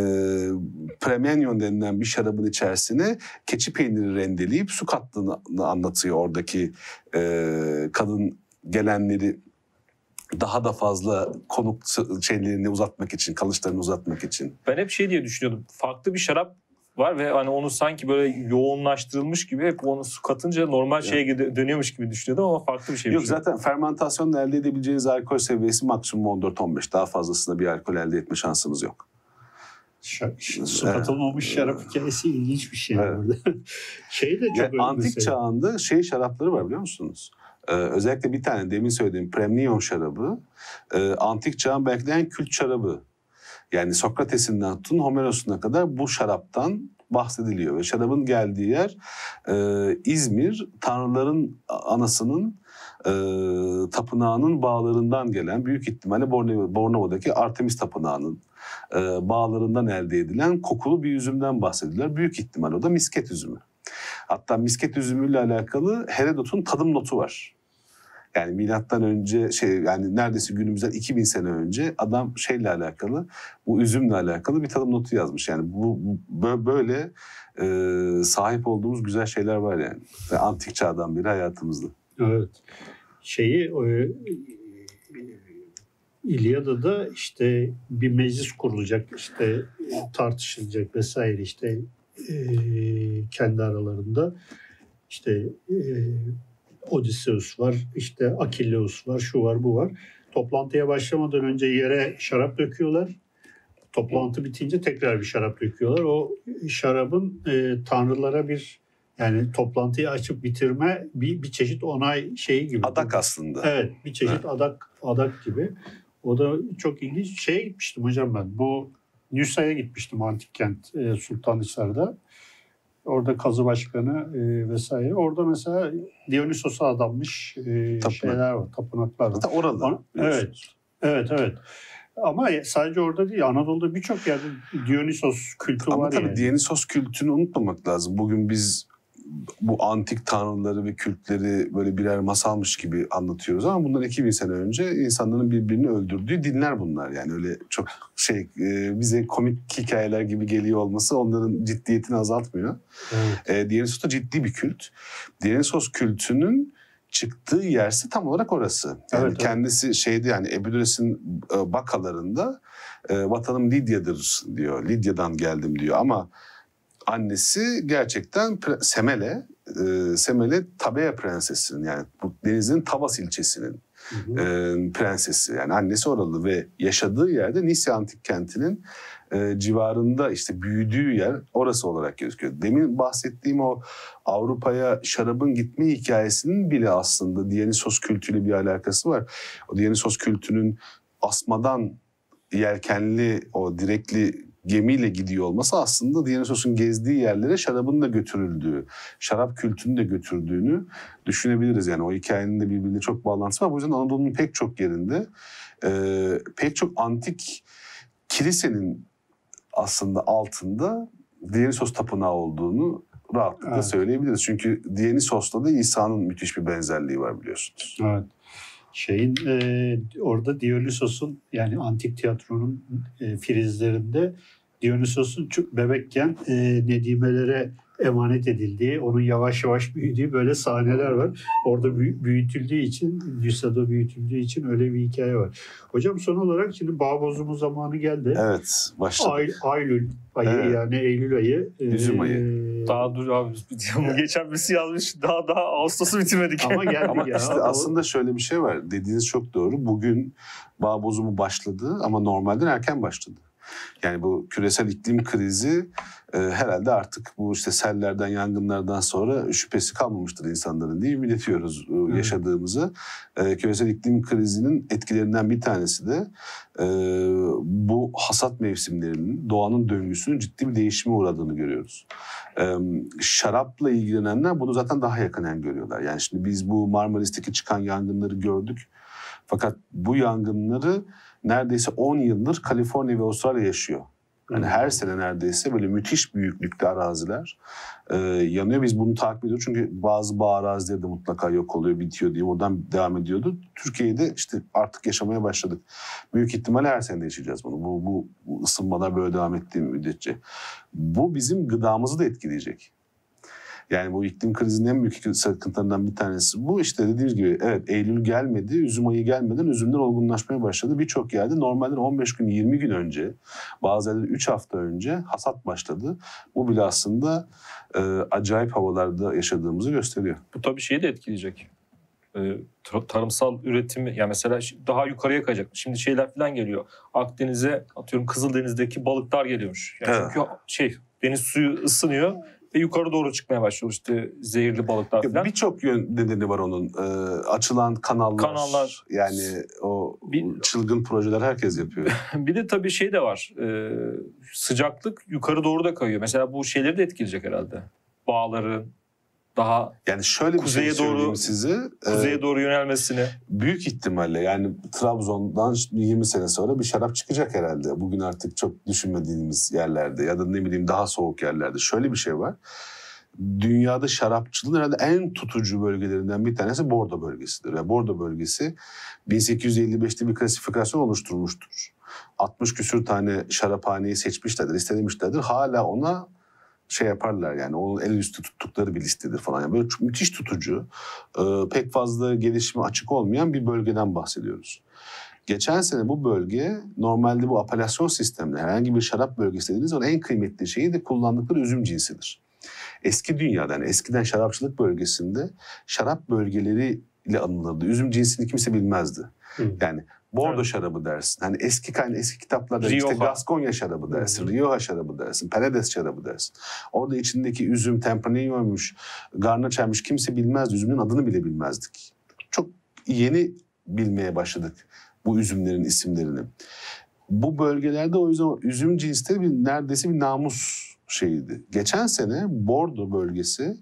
Premenion denilen bir şarabın içerisine keçi peyniri rendeleyip su kattığını anlatıyor oradaki kadın gelenleri daha da fazla konuk şeylerini uzatmak için, kalışlarını uzatmak için. Ben hep diye düşünüyordum. Farklı bir şarap var ve hani onu sanki böyle yoğunlaştırılmış gibi hep onu su katınca normal şeye dönüyormuş gibi düşünüyordum ama farklı bir şey. Yok zaten fermentasyonla elde edebileceğiniz alkol seviyesi maksimum 14-15. Daha fazlasında bir alkol elde etme şansınız yok. Su katılmamış şarap hikayesi ilginç bir şey. Evet. De çok antik çağında şarapları var biliyor musunuz? Özellikle bir tane demin söylediğim Premnion şarabı antik çağın belki de en kült şarabı. Yani Sokrates'inden tutun Homeros'una kadar bu şaraptan bahsediliyor. Ve şarabın geldiği yer İzmir, tanrıların anasının tapınağının bağlarından gelen, büyük ihtimalle Bornova'daki Artemis tapınağının bağlarından elde edilen kokulu bir üzümden bahsediyorlar. Büyük ihtimal o da misket üzümü. Hatta misket üzümüyle alakalı Herodot'un tadım notu var. Yani milattan önce yani neredeyse günümüzden 2000 sene önce adam alakalı, bu üzümle alakalı bir tadım notu yazmış. Yani bu böyle sahip olduğumuz güzel şeyler var yani. Ve antik çağdan beri hayatımızda. Evet. İlyada'da işte bir meclis kurulacak, işte tartışılacak vesaire, işte kendi aralarında işte Odysseus var, işte Akilleus var, şu var, bu var. Toplantıya başlamadan önce yere şarap döküyorlar. Toplantı bitince tekrar bir şarap döküyorlar. O şarabın tanrılara yani toplantıyı açıp bitirme bir çeşit onay şeyi gibi. Adak aslında. Evet, bir çeşit adak gibi. O da çok ilginç. Gitmiştim hocam ben. Bu Nüsa'ya gitmiştim, antik kent Sultanhisar'da. Orada kazı başkanı vesaire. Orada mesela Dionysos'a adanmış şeyler var, tapınaklar var. Hatta oralı. Evet. Evet, evet. Ama sadece orada değil, Anadolu'da birçok yerde Dionysos kültü Ama var tabii yani. Dionysos kültünü unutmamak lazım. Bugün biz bu antik tanrıları ve kültleri böyle birer masalmış gibi anlatıyoruz ama bundan 2000 sene önce insanların birbirini öldürdüğü dinler bunlar. Yani öyle çok bize komik hikayeler gibi geliyor olması onların ciddiyetini azaltmıyor. Evet. Dionysos da ciddi bir kült. Dionysos kültünün çıktığı yerse tam olarak orası. Yani Evet, evet. kendisi şeydi, yani Epidures'in bakalarında vatanım Lidya'dır diyor. Lidya'dan geldim diyor ama annesi gerçekten Semele Tabea prensesinin, yani bu denizin Tavas ilçesinin Hı hı. prensesi. Yani annesi oralı ve yaşadığı yerde Nisya antik kentinin civarında, işte büyüdüğü yer orası olarak gözüküyor. Demin bahsettiğim o Avrupa'ya şarabın gitme hikayesinin bile aslında Dionysos kültüyle bir alakası var. O Dionysos kültünün asmadan yelkenli, o direkli gemiyle gidiyor olması aslında Dionysos'un gezdiği yerlere şarabın da götürüldüğü, şarap kültünün de götürdüğünü düşünebiliriz. Yani o hikayenin de birbiriyle çok bağlantısı var. Bu yüzden Anadolu'nun pek çok yerinde pek çok antik kilisenin aslında altında Dionysos tapınağı olduğunu rahatlıkla Evet. söyleyebiliriz. Çünkü Dionysos'la da İsa'nın müthiş bir benzerliği var, biliyorsunuz. Evet. Orada Dionysos'un, yani antik tiyatronun filizlerinde Dionysos'un bebekken nedimelere emanet edildiği, onun yavaş yavaş büyüdüğü böyle sahneler var. Orada büyütüldüğü için, Lysia'da büyütüldüğü için öyle bir hikaye var. Hocam, son olarak şimdi bağ bozumu zamanı geldi. Evet, başladık. Eylül ayı, Evet. yani Eylül ayı. Üzüm ayı. Daha dur abi. Geçen birisi yazmış. Daha Ağustos'u bitirmedik. Ama geldik Ama ya. işte aslında şöyle bir şey var. Dediğiniz çok doğru. Bugün bağ bozumu başladı ama normalden erken başladı. Yani bu küresel iklim krizi herhalde artık bu işte sellerden, yangınlardan sonra şüphesi kalmamıştır insanların diye ümit ediyoruz yaşadığımızı. Küresel iklim krizinin etkilerinden bir tanesi de bu hasat mevsimlerinin, doğanın döngüsünün ciddi bir değişime uğradığını görüyoruz. Şarapla ilgilenenler bunu zaten daha yakından görüyorlar. Yani şimdi biz bu Marmaris'teki çıkan yangınları gördük. Fakat bu yangınları neredeyse 10 yıldır Kaliforniya ve Avustralya yaşıyor. Yani her sene neredeyse böyle müthiş büyüklükte araziler yanıyor. Biz bunu takip ediyoruz çünkü bazı bağ arazileri de mutlaka yok oluyor, bitiyor diye oradan devam ediyordu. Türkiye'de işte artık yaşamaya başladık. Büyük ihtimalle her sene yaşayacağız bunu. Bu ısınmalar böyle devam ettiği müddetçe. Bu bizim gıdamızı da etkileyecek. Yani bu iklim krizinin en büyük sıkıntılarından bir tanesi bu. İşte dediğimiz gibi evet, Eylül gelmedi, üzüm ayı gelmeden üzümler olgunlaşmaya başladı. Birçok yerde normalden 15 gün, 20 gün önce, bazı yerlerde 3 hafta önce hasat başladı. Bu bile aslında acayip havalarda yaşadığımızı gösteriyor. Bu tabii şeyi de etkileyecek. Tarımsal üretimi, yani mesela daha yukarıya kayacak. Şimdi şeyler falan geliyor. Akdeniz'e, atıyorum Kızıldeniz'deki balıklar geliyormuş. Yani Evet. çünkü deniz suyu ısınıyor ve yukarı doğru çıkmaya başlıyor işte zehirli balıklar falan. Birçok nedeni var onun. Açılan kanallar. Yani o çılgın projeler herkes yapıyor. Bir de tabii şey de var. Sıcaklık yukarı doğru da kayıyor. Mesela bu şeyleri de etkileyecek herhalde. Bağların daha yani şöyle bir kuzeye şey söyleyeyim doğru, size. Kuzeye doğru yönelmesini. Büyük ihtimalle yani Trabzon'dan 20 sene sonra bir şarap çıkacak herhalde. Bugün artık çok düşünmediğimiz yerlerde ya da ne bileyim daha soğuk yerlerde. Şöyle bir şey var. Dünyada şarapçılığın herhalde en tutucu bölgelerinden bir tanesi Bordo bölgesidir. Ve Bordo bölgesi 1855'te bir klasifikasyon oluşturmuştur. 60 küsür tane şaraphaneyi seçmişlerdir, istemişlerdir. Hala ona şey yaparlar, yani onun el üstü tuttukları bir listedir falan. Yani böyle çok müthiş tutucu, pek fazla gelişime açık olmayan bir bölgeden bahsediyoruz. Geçen sene bu bölge, normalde bu apelasyon sistemle herhangi bir şarap bölgesi dediğiniz zaman en kıymetli şeyi de kullandıkları üzüm cinsidir. Eski dünyada, yani eskiden şarapçılık bölgesinde şarap bölgeleriyle anılırdı. Üzüm cinsini kimse bilmezdi. Yani Bordo şarabı dersin. Hani eski kitaplarda Rioja. işte Gaskonya şarabı dersin, Rioja şarabı dersin, Penedès şarabı dersin. Orada içindeki üzüm, Tempranillo'ymuş, Garnaça'ymış kimse bilmezdi. Üzümün adını bile bilmezdik. Çok yeni bilmeye başladık bu üzümlerin isimlerini. Bu bölgelerde o yüzden üzüm cinsleri neredeyse bir namus şeyiydi. Geçen sene Bordo bölgesi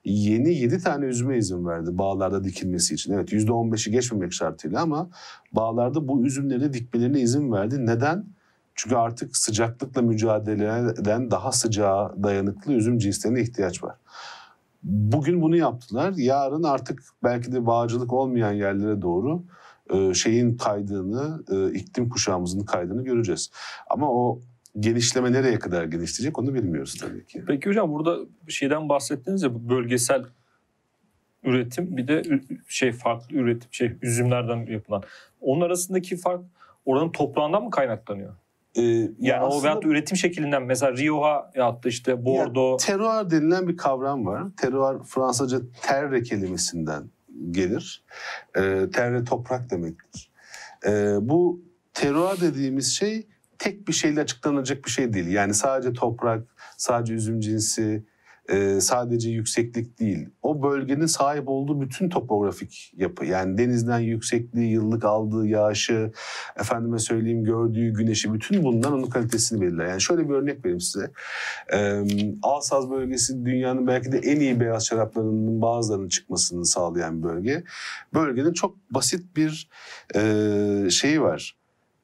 yeni 7 tane üzüme izin verdi bağlarda dikilmesi için. Evet, %15'i geçmemek şartıyla ama bağlarda bu üzümleri dikmelerine izin verdi. Neden? Çünkü artık sıcaklıkla mücadele eden daha sıcağa dayanıklı üzüm cinslerine ihtiyaç var. Bugün bunu yaptılar. Yarın artık belki de bağcılık olmayan yerlere doğru şeyin kaydığını, iklim kuşağımızın kaydığını göreceğiz. Ama o genişleme nereye kadar genişleyecek onu bilmiyoruz tabii ki. Peki hocam, burada şeyden bahsettiniz ya, bu bölgesel üretim, bir de farklı üretim, üzümlerden yapılan. Onun arasındaki fark oranın toprağından mı kaynaklanıyor? Yani o veyahut da üretim şeklinden, mesela Rioja ya da işte Bordeaux. Terroir denilen bir kavram var. Terroir Fransızca terre kelimesinden gelir. Terre toprak demektir. Bu terroir dediğimiz şey tek bir şeyle açıklanacak bir şey değil. Yani sadece toprak, sadece üzüm cinsi, sadece yükseklik değil. O bölgenin sahip olduğu bütün topografik yapı. Yani denizden yüksekliği, yıllık aldığı yağışı, efendime söyleyeyim gördüğü güneşi, bütün bunlar onun kalitesini belirler. Yani şöyle bir örnek vereyim size. Alsaz bölgesi dünyanın belki de en iyi beyaz şaraplarının bazılarının çıkmasını sağlayan bir bölge. Bölgenin çok basit bir şeyi var.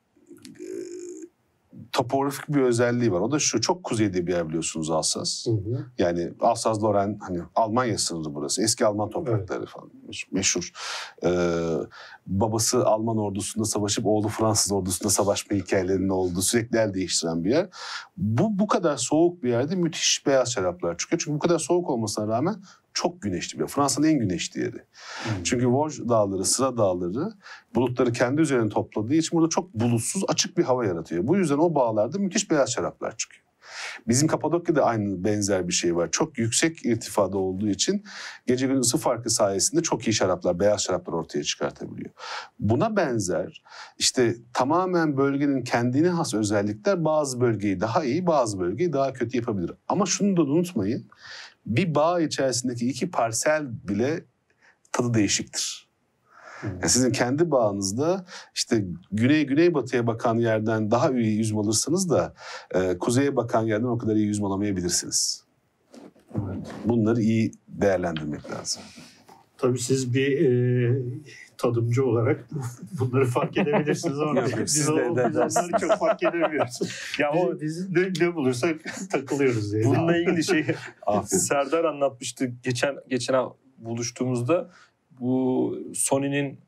Topografik bir özelliği var. O da şu: çok kuzeyde bir yer biliyorsunuz Alsaz. Yani Alsaz-Lorraine, hani Almanya sınırı burası. Eski Alman toprakları falan meşhur. Babası Alman ordusunda savaşıp oğlu Fransız ordusunda savaşma hikayelerinin olduğu, sürekli el değiştiren bir yer. Bu kadar soğuk bir yerde müthiş beyaz şaraplar çıkıyor. Çünkü bu kadar soğuk olmasına rağmen çok güneşli bir yer. Fransa'nın en güneşli yeri. Çünkü Vosges dağları, Sıra dağları bulutları kendi üzerine topladığı için burada çok bulutsuz, açık bir hava yaratıyor. Bu yüzden o bağlarda müthiş beyaz şaraplar çıkıyor. Bizim Kapadokya'da aynı benzer bir şey var. Çok yüksek irtifada olduğu için gece gündüz ısı farkı sayesinde çok iyi şaraplar, beyaz şaraplar ortaya çıkartabiliyor. Buna benzer işte tamamen bölgenin kendine has özellikler bazı bölgeyi daha iyi, bazı bölgeyi daha kötü yapabilir. Ama şunu da unutmayın: bir bağ içerisindeki 2 parsel bile tadı değişiktir. Yani sizin kendi bağınızda işte güneybatıya bakan yerden daha iyi üzüm alırsanız da kuzeye bakan yerden o kadar iyi üzüm alamayabilirsiniz. Bunları iyi değerlendirmek lazım. Tabii siz bir tadımcı olarak bunları fark edebilirsiniz ama biz onları çok fark edemiyoruz. Ya biz ne bulursak takılıyoruz yani. Bununla ilgili Serdar anlatmıştı geçen buluştuğumuzda. Bu Sony'nin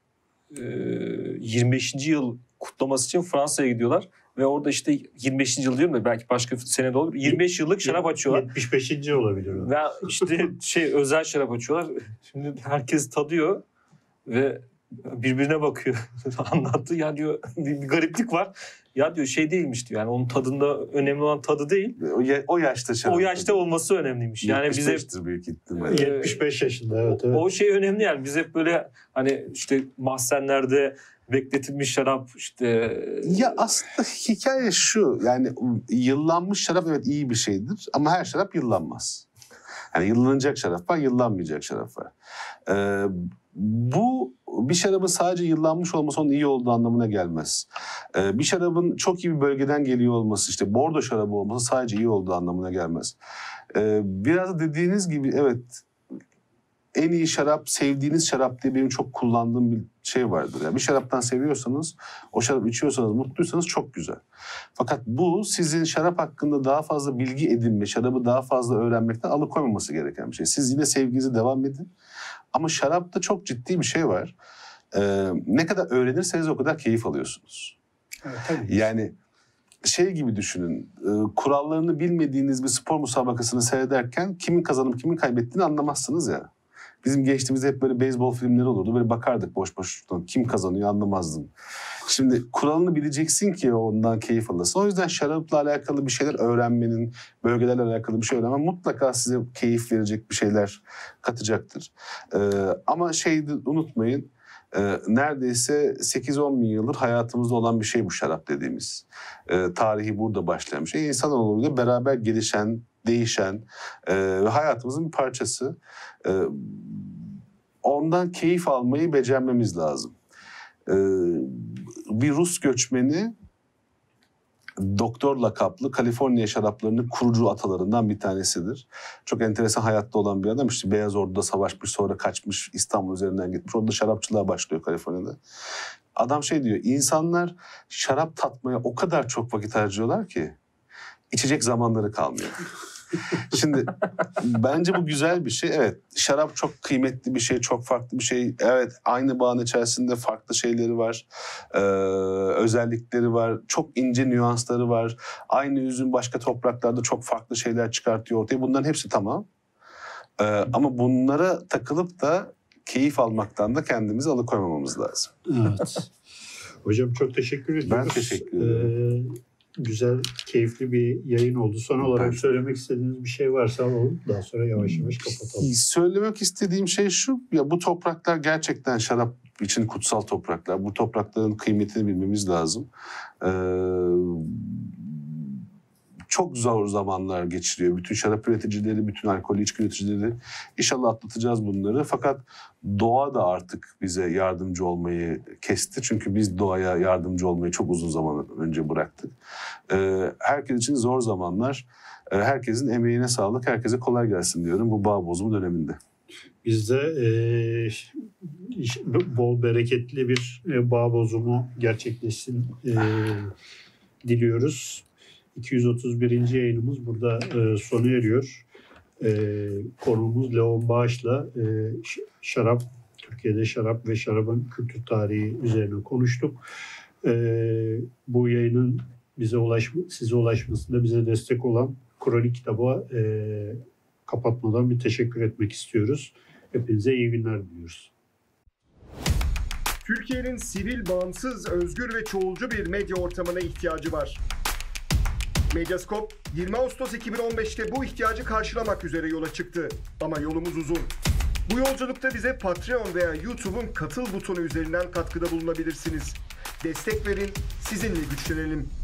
25. yıl kutlaması için Fransa'ya gidiyorlar ve orada işte 25. yıl diyorum da belki başka sene de olur. 25 yıllık şarap açıyorlar. 75. olabilir o. Ve işte özel şarap açıyorlar. Şimdi herkes tadıyor ve birbirine bakıyor. Anlattı. Ya diyor, bir gariplik var. Ya diyor, değilmiş diyor. Yani onun tadında önemli olan tadı değil. O yaşta şarap. O yaşta olması önemliymiş. Yani bize büyük ihtimalle. 75 yaşında, evet. O önemli yani. Biz hep böyle hani işte mahzenlerde bekletilmiş şarap işte. Ya aslında hikaye şu: yani yıllanmış şarap evet iyi bir şeydir ama her şarap yıllanmaz. Yani yıllanacak şarap var, yıllanmayacak şarap var. Bu bir şarabın sadece yıllanmış olması onun iyi olduğu anlamına gelmez. Bir şarabın çok iyi bir bölgeden geliyor olması, işte Bordeaux şarabı olması sadece iyi olduğu anlamına gelmez. Biraz da dediğiniz gibi evet, en iyi şarap sevdiğiniz şarap diye benim çok kullandığım bir şey vardır. Yani bir şaraptan seviyorsanız, o şarap içiyorsanız, mutluysanız çok güzel. Fakat bu sizin şarap hakkında daha fazla bilgi edinme, şarabı daha fazla öğrenmekten alıkoymaması gereken bir şey. Siz yine sevginizi devam edin. Ama şarapta çok ciddi bir şey var. Ne kadar öğrenirseniz o kadar keyif alıyorsunuz. Evet, tabii. Yani gibi düşünün. Kurallarını bilmediğiniz bir spor musabakasını seyrederken kimin kazanıp kimin kaybettiğini anlamazsınız ya. Bizim gençliğimizde hep böyle beyzbol filmleri olurdu. Böyle bakardık boş boş. Kim kazanıyor anlamazdım. Şimdi kuralını bileceksin ki ondan keyif alırsın. O yüzden şarapla alakalı bir şeyler öğrenmenin, bölgelerle alakalı bir şey öğrenmen mutlaka size keyif verecek bir şeyler katacaktır. Ama unutmayın, neredeyse 8-10 bin yıldır hayatımızda olan bir şey bu şarap dediğimiz. Tarihi burada başlayan bir şey. İnsanoğluyla beraber gelişen, değişen ve hayatımızın bir parçası. Ondan keyif almayı becermemiz lazım. Bir Rus göçmeni doktor lakaplı Kaliforniya şaraplarının kurucu atalarından bir tanesidir. Çok enteresan hayatta olan bir adam. İşte Beyaz Ordu'da savaşmış, sonra kaçmış, İstanbul üzerinden gitmiş. Orada şarapçılığa başlıyor Kaliforniya'da. Adam şey diyor, insanlar şarap tatmaya o kadar çok vakit harcıyorlar ki içecek zamanları kalmıyor. Şimdi bence bu güzel bir şey. Evet, şarap çok kıymetli bir şey, çok farklı bir şey. Evet, aynı bağın içerisinde farklı şeyleri var, özellikleri var, çok ince nüansları var. Aynı üzüm başka topraklarda çok farklı şeyler çıkartıyor ortaya. Bunların hepsi tamam. Ama bunlara takılıp da keyif almaktan da kendimizi alıkoymamamız lazım. Evet. Hocam çok teşekkür ediyoruz. Ben teşekkür ederim. Güzel, keyifli bir yayın oldu. Son olarak söylemek istediğiniz bir şey varsa alalım. Daha sonra yavaş yavaş kapatalım. Söylemek istediğim şey şu. Ya bu topraklar gerçekten şarap için kutsal topraklar. Bu toprakların kıymetini bilmemiz lazım. Çok zor zamanlar geçiriyor. Bütün şarap üreticileri, bütün alkollü içki üreticileri. İnşallah atlatacağız bunları. Fakat doğa da artık bize yardımcı olmayı kesti. Çünkü biz doğaya yardımcı olmayı çok uzun zaman önce bıraktık. Herkes için zor zamanlar. Herkesin emeğine sağlık, herkese kolay gelsin diyorum bu bağ bozumu döneminde. Biz de bol bereketli bir bağ bozumu gerçekleşsin diliyoruz. 231. yayınımız burada sona eriyor. Konuğumuz Leon Bağış'la şarap, Türkiye'de şarap ve şarabın kültür tarihi üzerine konuştuk. Bu yayının size ulaşmasında bize destek olan Kronik Kitab'a kapatmadan bir teşekkür etmek istiyoruz. Hepinize iyi günler diliyoruz. Türkiye'nin sivil, bağımsız, özgür ve çoğulcu bir medya ortamına ihtiyacı var. Medyascope 20 Ağustos 2015'te bu ihtiyacı karşılamak üzere yola çıktı. Ama yolumuz uzun. Bu yolculukta bize Patreon veya YouTube'un katıl butonu üzerinden katkıda bulunabilirsiniz. Destek verin, sizinle güçlenelim.